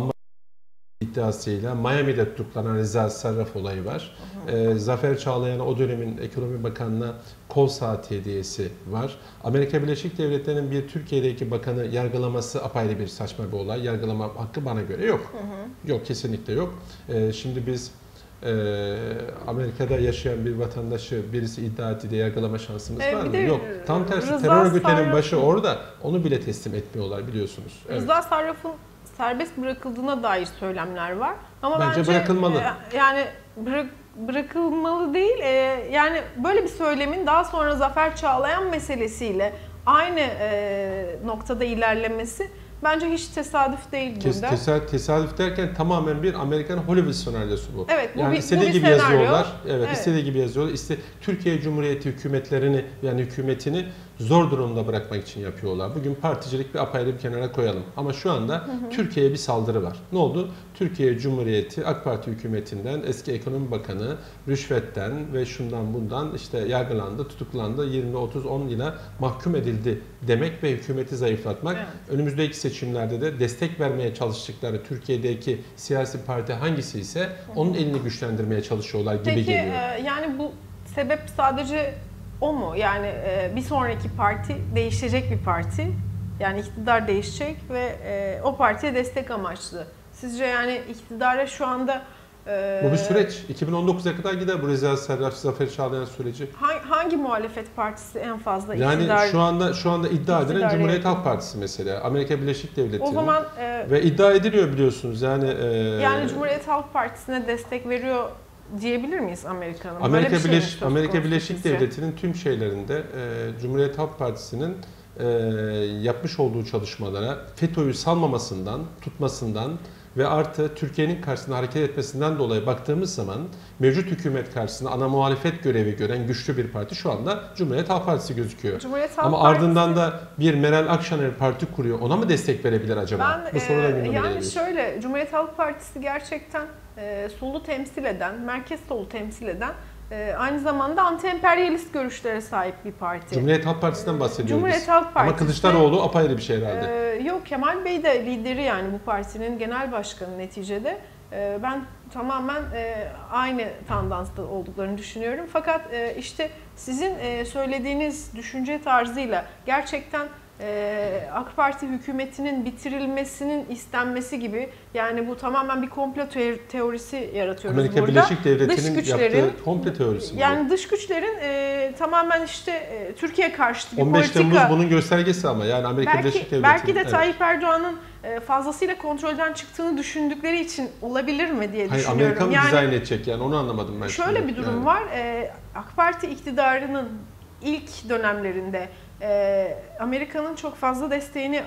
iddiasıyla Miami'de tutuklanan Reza Sarraf olayı var. Ee, Zafer Çağlayan'a o dönemin Ekonomi Bakanı'na kol saati hediyesi var. Amerika Birleşik Devletleri'nin bir Türkiye'deki bakanı yargılaması apayrı bir saçma bir olay. Yargılama hakkı bana göre yok. Hı hı. Yok, kesinlikle yok. Ee, şimdi biz e, Amerika'da yaşayan bir vatandaşı birisi iddia etti diye yargılama şansımız E, var bir mı? de Yok. Tam tersi, Rıza terör örgütlerinin Sarraf'ın- başı orada. Onu bile teslim etmiyorlar, biliyorsunuz. Evet. Rıza Sarraf'ın serbest bırakıldığına dair söylemler var. Ama Bence bence, bırakılmalı. e, yani bırak, bırakılmalı değil. E, yani böyle bir söylemin daha sonra Zafer Çağlayan meselesiyle aynı e, noktada ilerlemesi bence hiç tesadüf değil Kes, burada. tesadüf, tesadüf derken tamamen bir Amerikan Hollywood senaryosu bu. Evet, bu yani bir- bu istediği bir gibi senaryo. yazıyorlar. Evet, Evet. istediği gibi yazıyorlar. İşte Türkiye Cumhuriyeti hükümetlerini, yani hükümetini zor durumda bırakmak için yapıyorlar. Bugün particilik bir apayrı bir kenara koyalım. Ama şu anda Türkiye'ye bir saldırı var. Ne oldu? Türkiye Cumhuriyeti AK Parti hükümetinden eski Ekonomi Bakanı rüşvetten ve şundan bundan işte yargılandı, tutuklandı, yirmi otuz on yıla mahkum edildi demek ve hükümeti zayıflatmak. Evet. Önümüzdeki seçimlerde de destek vermeye çalıştıkları Türkiye'deki siyasi parti hangisi ise onun elini güçlendirmeye çalışıyorlar gibi Peki geliyor. e, yani bu sebep sadece o mu? Yani e, bir sonraki parti değişecek bir parti. Yani iktidar değişecek ve e, o partiye destek amaçlı. Sizce yani iktidara şu anda e, Bu bir süreç. iki bin on dokuza kadar gider bu Reza Sarraf, Zafer Çağlayan süreci. hangi, hangi muhalefet partisi en fazla Yani iktidar? şu anda şu anda iddia edilen iktidara Cumhuriyet yakın. Halk Partisi mesela, Amerika Birleşik Devletleri'nin O zaman e, ve iddia ediliyor biliyorsunuz yani. e, yani Cumhuriyet Halk Partisi'ne destek veriyor diyebilir miyiz Amerika'nın? Böyle Amerika bir şey mi Birleşik söz Amerika konusu Birleşik sizce? Devletleri'nin tüm şeylerinde e, Cumhuriyet Halk Partisi'nin e, yapmış olduğu çalışmalara FETÖ'yü salmamasından, tutmasından ve artı Türkiye'nin karşısında hareket etmesinden dolayı baktığımız zaman mevcut hükümet karşısında ana muhalefet görevi gören güçlü bir parti şu anda Cumhuriyet Halk Partisi gözüküyor. Cumhuriyet Halk Ama Partisi, ardından da bir Meral Akşener parti kuruyor. Ona mı destek verebilir acaba? Ben, Bu soru da e, gündeme Yani gelebilir. şöyle, Cumhuriyet Halk Partisi gerçekten e, solu temsil eden, merkez solu temsil eden, e, aynı zamanda anti-emperyalist görüşlere sahip bir parti. Cumhuriyet Halk Partisi'nden bahsediyoruz. Cumhuriyet Halk Partisi. Ama Kılıçdaroğlu apayrı bir şey herhalde. E, yok, Kemal Bey de lideri, yani bu partinin genel başkanı neticede. E, ben tamamen e, aynı tandansta olduklarını düşünüyorum. Fakat e, işte sizin e, söylediğiniz düşünce tarzıyla gerçekten Ee, AK Parti hükümetinin bitirilmesinin istenmesi gibi, yani bu tamamen bir komplo teorisi yaratıyoruz Amerika burada. Birleşik Devletleri'nin Dış güçlerin, yaptığı komplo teorisi mi? Yani dış güçlerin e, tamamen işte e, Türkiye karşıtı bir on beş politika. Temmuz bunun göstergesi ama yani Amerika belki, Birleşik Devletleri'nin. belki de evet. Tayyip Erdoğan'ın e, fazlasıyla kontrolden çıktığını düşündükleri için olabilir mi diye Hayır, düşünüyorum. Amerika mı yani, dizayn edecek yani onu anlamadım ben. Şöyle şimdi. bir durum yani. var. E, AK Parti iktidarının ilk dönemlerinde Ee, Amerika'nın çok fazla desteğini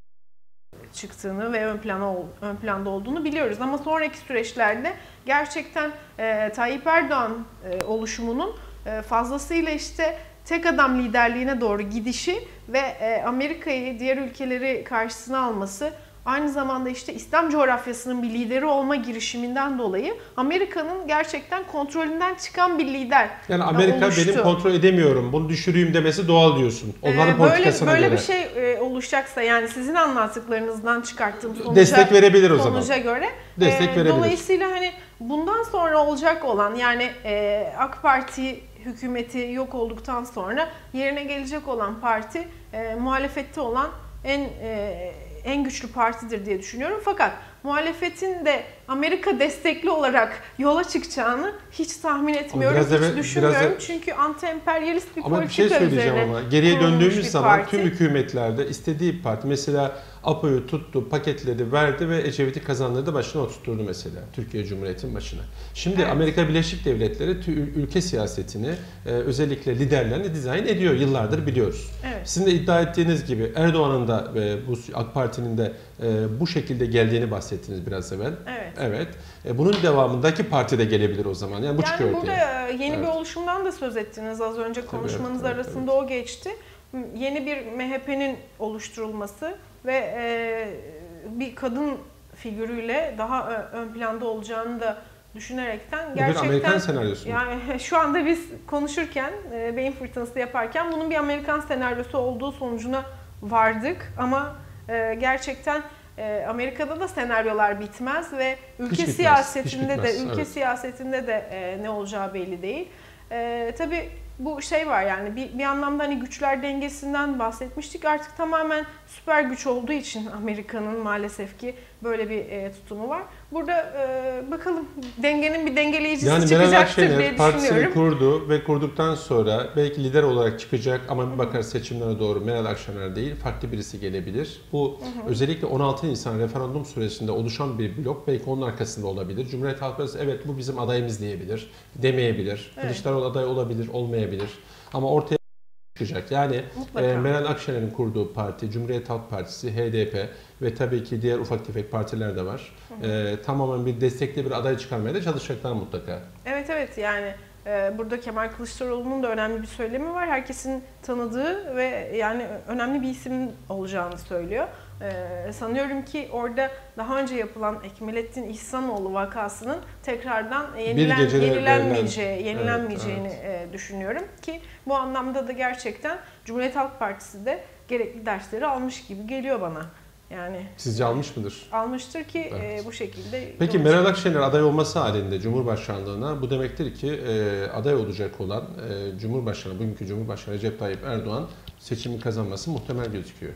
çıktığını ve ön plana ön planda olduğunu biliyoruz. Ama sonraki süreçlerde gerçekten e, Tayyip Erdoğan e, oluşumunun e, fazlasıyla işte tek adam liderliğine doğru gidişi ve e, Amerika'yı, diğer ülkeleri karşısına alması, aynı zamanda işte İslam coğrafyasının bir lideri olma girişiminden dolayı Amerika'nın gerçekten kontrolünden çıkan bir lider Yani Amerika oluştu. benim kontrol edemiyorum, bunu düşüreyim demesi doğal diyorsun. Onların ee, politikasına böyle, göre. Böyle bir şey e, oluşacaksa, yani sizin anlattıklarınızdan çıkarttığım sonuca, destek verebilir o sonuca zaman. göre. Destek e, verebilir. Dolayısıyla hani bundan sonra olacak olan, yani e, AK Parti hükümeti yok olduktan sonra yerine gelecek olan parti e, muhalefette olan en e, en güçlü partidir diye düşünüyorum. Fakat muhalefetin de Amerika destekli olarak yola çıkacağını hiç tahmin etmiyorum, biraz hiç evet, düşünmüyorum. biraz da... Çünkü anti-emperyalist bir Ama bir politika şey söyleyeceğim üzerine ama geriye döndüğümüz zaman parti. tüm hükümetlerde istediği parti mesela APO'yu tuttu, paketleri verdi ve Ecevit'i kazandırdı, başına oturtturdu mesela Türkiye Cumhuriyeti'nin başına. Şimdi Evet. Amerika Birleşik Devletleri ülke siyasetini özellikle liderlerini dizayn ediyor, yıllardır biliyoruz. Evet. Sizin de iddia ettiğiniz gibi Erdoğan'ın da bu AK Parti'nin de bu şekilde geldiğini bahsettiniz biraz evvel. Evet. Evet. Bunun devamındaki parti de gelebilir o zaman. Yani bu yani çıkıyor burada ortaya. yeni Evet. bir oluşumdan da söz ettiniz az önce konuşmanız evet, arasında evet. o geçti. Yeni bir M H P'nin oluşturulması ve e, bir kadın figürüyle daha ön planda olacağını da düşünerekten gerçekten... Bu bir Amerikan senaryosu mu? Yani şu anda biz konuşurken, e, beyin fırtınası yaparken bunun bir Amerikan senaryosu olduğu sonucuna vardık. Ama e, gerçekten e, Amerika'da da senaryolar bitmez ve ülke bitmez, siyasetinde bitmez, de ülke evet. siyasetinde de e, ne olacağı belli değil. E, tabii bu şey var, yani bir, bir anlamda hani güçler dengesinden bahsetmiştik. Artık tamamen süper güç olduğu için Amerika'nın maalesef ki böyle bir e, tutumu var. Burada e, bakalım dengenin bir dengeleyicisi yani çıkacaktır Meral diye Akşener partisini düşünüyorum. kurdu ve kurduktan sonra belki lider olarak çıkacak ama bir bakar seçimlere doğru Meral Akşener değil farklı birisi gelebilir. Bu hı hı. özellikle on altı Nisan referandum süresinde oluşan bir blok belki onun arkasında olabilir. Cumhuriyet Halk Partisi evet bu bizim adayımız diyebilir, demeyebilir. Evet. Kılıçdaroğlu aday olabilir, olmayabilir. Ama ortaya çıkacak. Yani e, Meral Akşener'in kurduğu parti, Cumhuriyet Halk Partisi, H D P ve tabii ki diğer ufak tefek partiler de var. Hı hı. E, tamamen bir destekli bir aday çıkarmaya da çalışacaklar mutlaka. Evet evet yani e, burada Kemal Kılıçdaroğlu'nun da önemli bir söylemi var. Herkesin tanıdığı ve yani önemli bir isim olacağını söylüyor. Ee, sanıyorum ki orada daha önce yapılan Ekmelettin İhsanoğlu vakasının tekrardan yenilen, yenilenmeyeceği, yenilenmeyeceğini evet, evet. düşünüyorum ki bu anlamda da gerçekten Cumhuriyet Halk Partisi de gerekli dersleri almış gibi geliyor bana. Yani sizce almış mıdır? Almıştır ki evet. e, bu şekilde. Peki Meral Akşener aday olması halinde Cumhurbaşkanlığına bu demektir ki e, aday olacak olan e, Cumhurbaşkanı, bugünkü Cumhurbaşkanı Recep Tayyip Erdoğan seçimi kazanması muhtemel gözüküyor.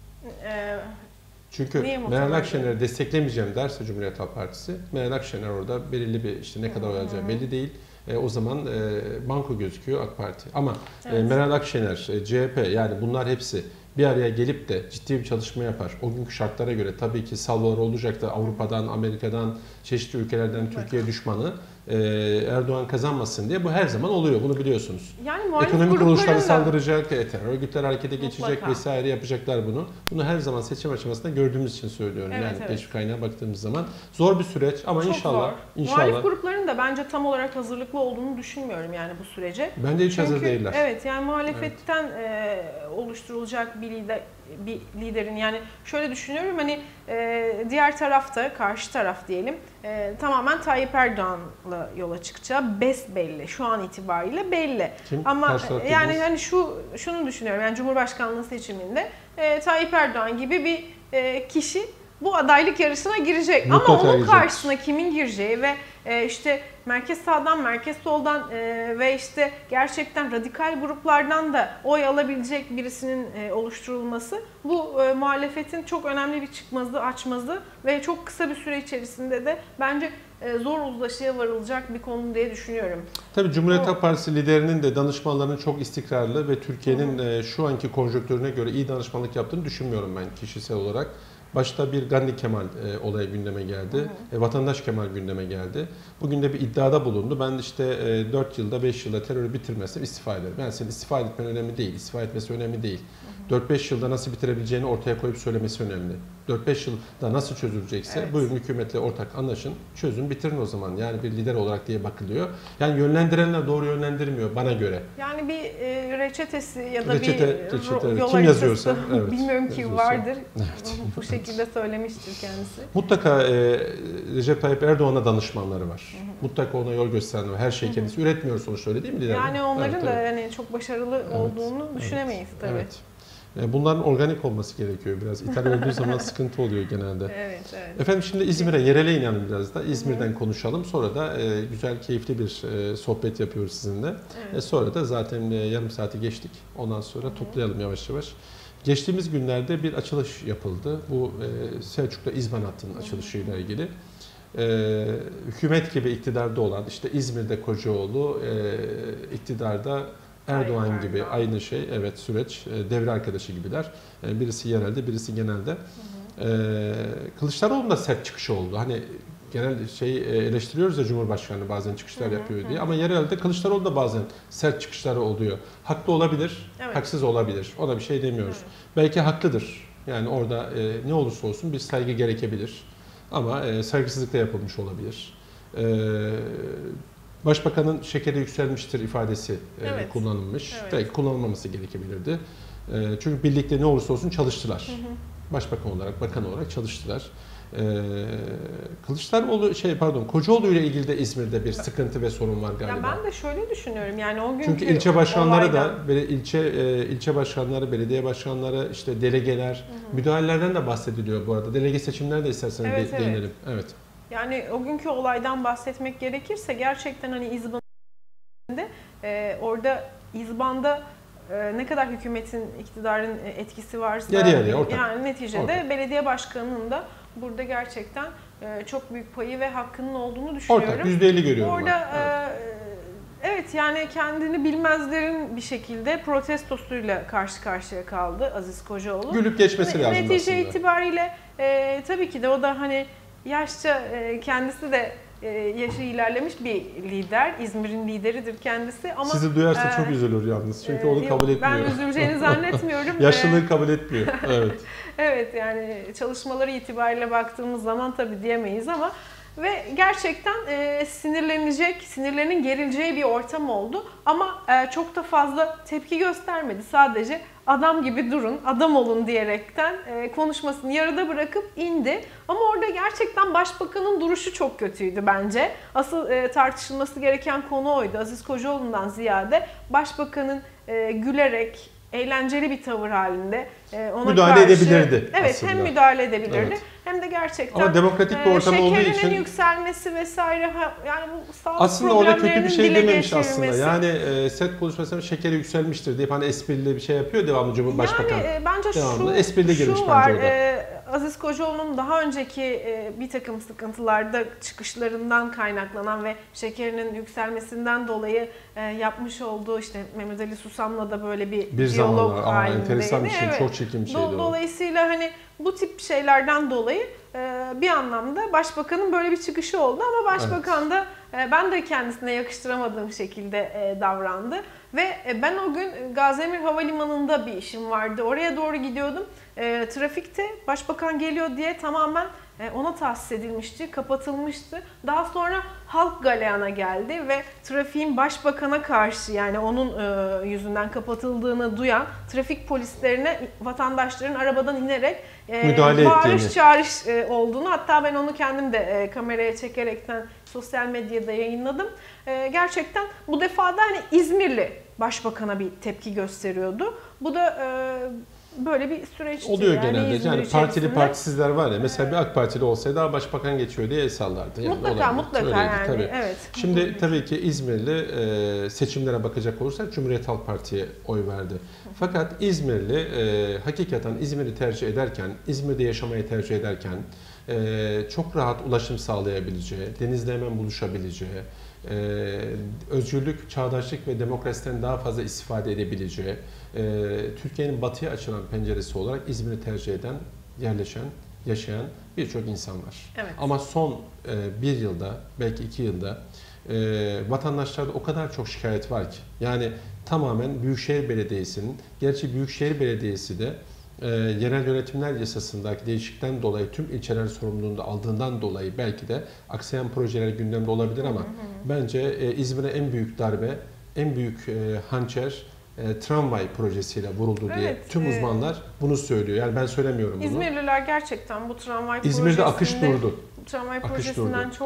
Ee, Çünkü Meral Akşener'i desteklemeyeceğim derse Cumhuriyet Halk Partisi, Meral Akşener orada belirli bir işte ne kadar olacağı belli değil. E, o zaman e, banko gözüküyor AK Parti. Ama evet. e, Meral Akşener, e, C H P yani bunlar hepsi bir araya gelip de ciddi bir çalışma yapar. O günkü şartlara göre tabii ki salvolar olacak da Avrupa'dan, Amerika'dan, çeşitli ülkelerden Türkiye düşmanı Erdoğan kazanmasın diye bu her zaman oluyor. Bunu biliyorsunuz. Yani muhalif Ekonomik kuruluşları grupların da saldıracak, terör örgütleri harekete geçecek mutlaka vesaire yapacaklar bunu. Bunu her zaman seçim aşamasında gördüğümüz için söylüyorum. Evet, yani evet. teşvik kaynağına baktığımız zaman zor bir süreç ama çok inşallah zor. inşallah. Muhalif grupların da bence tam olarak hazırlıklı olduğunu düşünmüyorum yani bu sürece. Bence hiç Çünkü, hazır değiller. Evet, yani muhalefetten e, oluşturulacak bir lider, bir liderin, yani şöyle düşünüyorum, hani e, diğer tarafta, karşı taraf diyelim, e, tamamen Tayyip Erdoğan'la yola çıkacağı besbelli. Şu an itibariyle belli. Kim? Ama Karşı taraf yani dediğiniz? hani şu şunu düşünüyorum, yani Cumhurbaşkanlığı seçiminde e, Tayyip Erdoğan gibi bir e, kişi bu adaylık yarışına girecek. Mutlaka Ama onun girecek. karşısına kimin gireceği ve e, işte merkez sağdan, merkez soldan e, ve işte gerçekten radikal gruplardan da oy alabilecek birisinin e, oluşturulması bu e, muhalefetin çok önemli bir çıkmazı, açmazı ve çok kısa bir süre içerisinde de bence e, zor uzlaşıya varılacak bir konu diye düşünüyorum. Tabii Cumhuriyet O- Halk Partisi liderinin de danışmanlarının çok istikrarlı ve Türkiye'nin e, şu anki konjonktürüne göre iyi danışmanlık yaptığını düşünmüyorum ben kişisel olarak. Başta bir Gandhi Kemal e, olayı gündeme geldi. Hı hı. E, Vatandaş Kemal gündeme geldi. Bugün de bir iddiada bulundu. Ben işte e, dört yılda beş yılda terörü bitirmezsem istifa ederim. Yani senin istifa etmen önemli değil. İstifa etmesi önemli değil. dört beş yılda nasıl bitirebileceğini ortaya koyup söylemesi önemli. dört beş yılda nasıl çözülecekse Evet. buyurun hükümetle ortak anlaşın, çözün, bitirin o zaman. Yani bir lider olarak diye bakılıyor. Yani yönlendirenler doğru yönlendirmiyor bana göre. Yani bir e, reçetesi ya da Reçete- bir reçete, ro- evet. yol Kim haritası yazıyorsa, evet, bilmiyorum ki yazıyorsa. vardır. Evet. Bu şekilde söylemiştir kendisi. Mutlaka e, Recep Tayyip Erdoğan'a danışmanları var. Mutlaka ona yol gösterenler var. Her şeyi kendisi üretmiyor sonuçta, öyle değil mi lider? Yani onların Evet, da evet. yani çok başarılı olduğunu düşünemeyiz tabii. Evet. E, Bunların organik olması gerekiyor biraz. İthal olduğu zaman sıkıntı oluyor genelde. Evet, evet. Efendim şimdi İzmir'e, yerele inelim biraz da. İzmir'den konuşalım. Sonra da e, güzel, keyifli bir e, sohbet yapıyoruz sizinle. Evet. E, sonra da zaten e, yarım saati geçtik. Ondan sonra toplayalım yavaş yavaş. Geçtiğimiz günlerde bir açılış yapıldı. Bu e, Selçuk'ta İzban hattının açılışıyla ilgili. E, hükümet gibi iktidarda olan, işte İzmir'de Kocaoğlu, e, iktidarda Erdoğan Tayyip gibi Erdoğan. aynı şey, evet süreç, e, devre arkadaşı gibiler. E, birisi yerelde, birisi genelde. E, Kılıçdaroğlu'nun da sert çıkışı oldu. Hani genel şey e, eleştiriyoruz ya, Cumhurbaşkanı bazen çıkışlar Hı hı, yapıyor hı. diye, ama yerelde Kılıçdaroğlu da bazen sert çıkışları oluyor. Haklı olabilir, Evet. haksız olabilir. Ona bir şey demiyoruz. Evet. Belki haklıdır. Yani orada e, ne olursa olsun bir saygı gerekebilir. Ama e, saygısızlık da yapılmış olabilir. E, Başbakanın şekeri yükselmiştir ifadesi e, Evet. kullanılmış. Evet. Belki kullanılmaması gerekebilirdi. E, çünkü birlikte ne olursa olsun çalıştılar. Hı hı. Başbakan olarak, bakan olarak çalıştılar. Ee, Kılıçdaroğlu şey pardon Kocaoğlu ile ilgili de İzmir'de bir sıkıntı ve sorun var galiba. Ya ben de şöyle düşünüyorum, yani o günkü Çünkü ilçe başkanları olaydan- da böyle ilçe e, ilçe başkanları, belediye başkanları, işte delegeler, müdahalelerden de bahsediliyor bu arada. Delege seçimlerine de isterseniz Evet, de- evet. değinelim. Evet. Yani o günkü olaydan bahsetmek gerekirse gerçekten hani İzban'da e, orada İzban'da e, ne kadar hükümetin, iktidarın e, etkisi varsa Yarı yarıya, ortak. yani neticede Ortak. belediye başkanının da burada gerçekten e, çok büyük payı ve hakkının olduğunu düşünüyorum. Ortak yüzde elli görüyorum Orada ben. Evet. e, evet, yani kendini bilmezlerin bir şekilde protestosuyla karşı karşıya kaldı Aziz Kocaoğlu. Gülüp geçmesi lazım Netice aslında. itibariyle e, tabii ki de o da hani yaşça e, kendisi de e, yaşı ilerlemiş bir lider. İzmir'in lideridir kendisi ama Sizi duyarsa e, çok üzülür yalnız. Çünkü e, onu kabul yok, etmiyor. Ben üzüleceğini zannetmiyorum. Yaşlılığı kabul etmiyor. Evet. Evet, yani çalışmaları itibariyle baktığımız zaman tabii diyemeyiz ama ve gerçekten e, sinirlenecek, sinirlerinin gerileceği bir ortam oldu. Ama e, çok da fazla tepki göstermedi. Sadece adam gibi durun, adam olun diyerekten e, konuşmasını yarıda bırakıp indi. Ama orada gerçekten başbakanın duruşu çok kötüydü bence. Asıl e, tartışılması gereken konu oydu. Aziz Kocaoğlu'ndan ziyade başbakanın e, gülerek, eğlenceli bir tavır halinde e, ona Müdahale karşı, edebilirdi Evet, aslında. hem müdahale edebilirdi Evet. hem de gerçekten Ama demokratik bir ortam e, olduğu şekerinin için yükselmesi vesaire, ha- yani bu sağlık aslında orada kötü bir problemlerinin şey dile dememiş aslında. getirilmesi. Yani e, set konuşmasında şekeri yükselmiştir deyip hani esprili bir şey yapıyor devamlı Cumhurbaşkanı. Yani e, bence Devamlı şu, esprili girmiş şu bence var, orada. e, Aziz Kocaoğlu'nun daha önceki e, bir takım sıkıntılarda çıkışlarından kaynaklanan ve şekerinin yükselmesinden dolayı e, yapmış olduğu, işte Mehmet Ali Susam'la da böyle bir, Bir diyalog zamanlar ama halindeydi. enteresan bir şey, Evet. çok çirkin bir şeydi Do- o. Dolayısıyla hani bu tip şeylerden dolayı e, bir anlamda başbakanın böyle bir çıkışı oldu ama başbakan da e, ben de kendisine yakıştıramadığım şekilde e, davrandı. Ve e, ben o gün Gaziemir Havalimanı'nda bir işim vardı. Oraya doğru gidiyordum. E, trafikte başbakan geliyor diye tamamen e, ona tahsis edilmişti, kapatılmıştı. Daha sonra halk galeyana geldi ve trafiğin başbakana karşı, yani onun e, yüzünden kapatıldığını duyan trafik polislerine vatandaşların arabadan inerek e, müdahale bağırış ettiğini. çağırış e, olduğunu, hatta ben onu kendim de e, kameraya çekerekten sosyal medyada yayınladım. E, gerçekten bu defa da hani İzmirli başbakana bir tepki gösteriyordu. Bu da e, böyle bir süreçti. Oluyor yani genelde. İzmir Yani partili içerisinde. partisizler var ya. Mesela bir AK Partili olsaydı daha başbakan geçiyor diye el sallardı. Yani Mutlaka olabilir. mutlaka Öyleydi, yani. tabii. Evet. Şimdi tabii ki İzmirli e, seçimlere bakacak olursak Cumhuriyet Halk Parti'ye oy verdi. Fakat İzmirli e, hakikaten İzmir'i tercih ederken, İzmir'de yaşamayı tercih ederken e, çok rahat ulaşım sağlayabileceği, denizle hemen buluşabileceği, e, özgürlük, çağdaşlık ve demokrasiden daha fazla istifade edebileceği, e, Türkiye'nin batıya açılan penceresi olarak İzmir'i tercih eden, yerleşen, yaşayan birçok insan var. Evet. Ama son e, bir yılda, belki iki yılda e, vatandaşlarda o kadar çok şikayet var ki. Yani tamamen Büyükşehir Belediyesi'nin, gerçi Büyükşehir Belediyesi de e, yerel yönetimler yasasındaki değişiklikten dolayı tüm ilçeler sorumluluğunu da aldığından dolayı belki de aksayan projeler gündemde olabilir ama hı hı. bence e, İzmir'e en büyük darbe, en büyük e, hançer e, tramvay projesiyle vuruldu diye Evet, tüm e, uzmanlar bunu söylüyor. Yani ben söylemiyorum bunu. İzmirliler gerçekten bu tramvay İzmir'de akış durdu. Tramvay Akış projesinden durdu. çok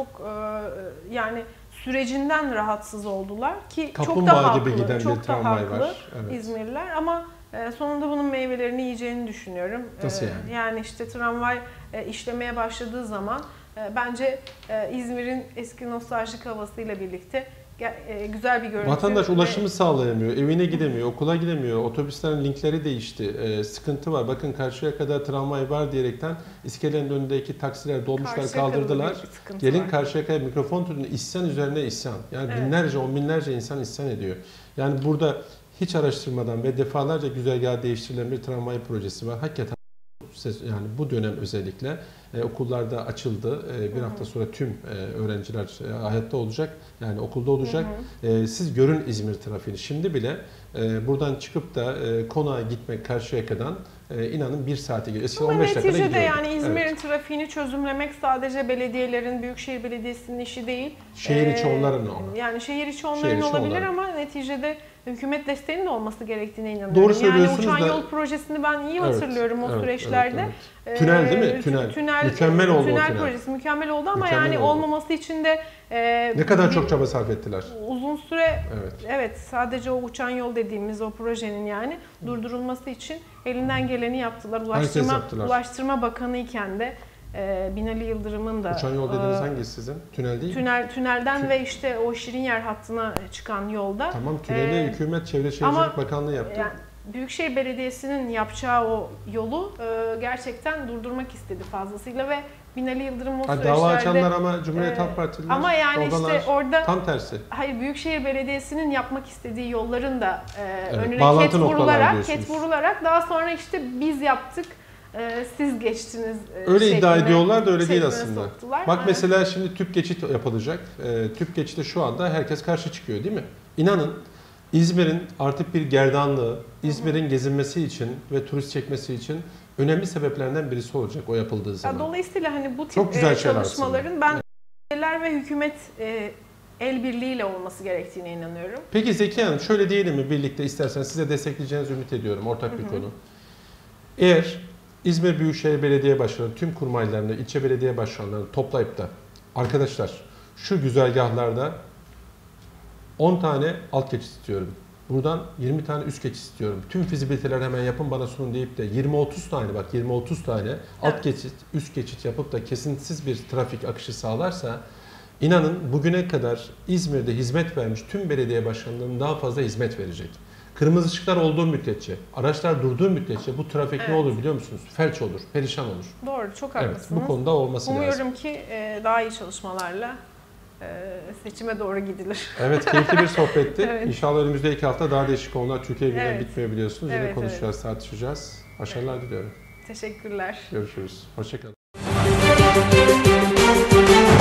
e, yani sürecinden rahatsız oldular ki Kaplumbağa çok da haklı, gibi giden çok bir da tramvay haklı var. Evet. İzmirliler ama e, sonunda bunun meyvelerini yiyeceğini düşünüyorum. Nasıl E, yani? Yani işte tramvay e, işlemeye başladığı zaman e, bence e, İzmir'in eski nostaljik havasıyla birlikte e, güzel bir görüntü. Vatandaş ulaşımı ve... sağlayamıyor, evine gidemiyor, okula gidemiyor, otobüslerin linkleri değişti, ee, sıkıntı var. Bakın karşıya kadar tramvay var diyerekten iskelenin önündeki taksiler, dolmuşlar Karşıyaka'da kaldırdılar. bir Gelin var. Karşıyaka'ya mikrofon tutun, isyan üzerine isyan. Yani Evet. binlerce, on binlerce insan isyan ediyor. Yani burada hiç araştırmadan ve defalarca güzergah değiştirilen bir tramvay projesi var. Hakikaten yani bu dönem özellikle e, okullarda açıldı. E, bir hafta sonra tüm e, öğrenciler e, hayatta olacak. Yani okulda olacak. Hı hı. E, siz görün İzmir trafiğini. Şimdi bile e, buradan çıkıp da e, konağa gitmek Karşıyaka'dan e, inanın bir saate gidiyor. Eskiden on beş dakikada gidiyordu. Neticede yani İzmir'in evet. trafiğini çözümlemek sadece belediyelerin, Büyükşehir Belediyesi'nin işi değil. Şehir içi ee, onların ama. Yani şehir içi onların şehir içi olabilir onların. ama neticede hükümet desteğinin de olması gerektiğine inanıyorum. Doğru söylüyorsunuz yani uçan da, yol projesini ben iyi evet, hatırlıyorum o evet, süreçlerde. Evet, evet. Tünel değil mi? Tünel. Tünel mükemmel oldu tünel o tünel. projesi mükemmel oldu ama Mükemmel yani oldu. olmaması için de e, ne kadar bir, çok çaba sarf ettiler. Uzun süre evet. evet sadece o uçan yol dediğimiz o projenin yani durdurulması için elinden geleni yaptılar. Ulaştırma yaptılar. Ulaştırma Bakanı iken de e, Binali Yıldırım'ın da uçan yol dediğiniz e, hangisi sizin? Tünel değil tünel mi? tünelden Tün- ve işte o Şirinyer hattına çıkan yolda. Tamam tüneli e, hükümet Çevre Şehircilik ama, Bakanlığı yaptı. Yani, Büyükşehir Belediyesi'nin yapacağı o yolu e, gerçekten durdurmak istedi fazlasıyla ve Binali Yıldırım o Ha, süreçlerde... dava açanlar ama Cumhuriyet e, Halk Partililer, ama yani odalar, işte orada... tam tersi. Hayır, Büyükşehir Belediyesi'nin yapmak istediği yolların da e, Evet, önüne bağlantı ket noktalar vurularak, diyorsunuz. ket vurularak daha sonra işte biz yaptık, e, siz geçtiniz e, Öyle iddia şekline- ediyorlar da öyle değil şekline aslında. soktular. Bak Evet. mesela şimdi tüp geçit yapılacak. E, tüp geçide şu anda herkes karşı çıkıyor değil mi? İnanın İzmir'in artık bir gerdanlığı, İzmir'in gezinmesi için ve turist çekmesi için önemli sebeplerinden birisi olacak o yapıldığı zaman. Ya, dolayısıyla hani bu tip Çok güzel e, şeyler çalışmaların ben belediyeler ve hükümet e, el birliğiyle olması gerektiğine inanıyorum. Peki Zeki Hanım şöyle diyelim mi birlikte istersen size destekleyeceğinizi ümit ediyorum ortak bir Hı hı. konu. Eğer İzmir Büyükşehir Belediye Başkanı tüm kurmaylarını, ilçe belediye başkanlarını toplayıp da arkadaşlar şu güzergahlarda on tane alt geçit istiyorum. Buradan yirmi tane üst geçit istiyorum. Tüm fizibiliteler hemen yapın bana sunun deyip de yirmi otuz tane bak yirmi otuz tane alt Evet. geçit, üst geçit yapıp da kesintisiz bir trafik akışı sağlarsa inanın bugüne kadar İzmir'de hizmet vermiş tüm belediye başkanlarının daha fazla hizmet verecek. Kırmızı ışıklar olduğu müddetçe, araçlar durduğu müddetçe bu trafik Evet. ne olur biliyor musunuz? Felç olur, perişan olur. Doğru, çok Evet, haklısınız. bu konuda olması Umuyorum lazım. ki e, daha iyi çalışmalarla e, seçime doğru gidilir. Evet, keyifli bir sohbetti. Evet. İnşallah önümüzde iki hafta daha değişik konular. Türkiye gündem Evet. bitmiyor biliyorsunuz. Yine Evet, konuşacağız, tartışacağız. Başarılar diliyorum. Teşekkürler. Görüşürüz. Hoşçakalın.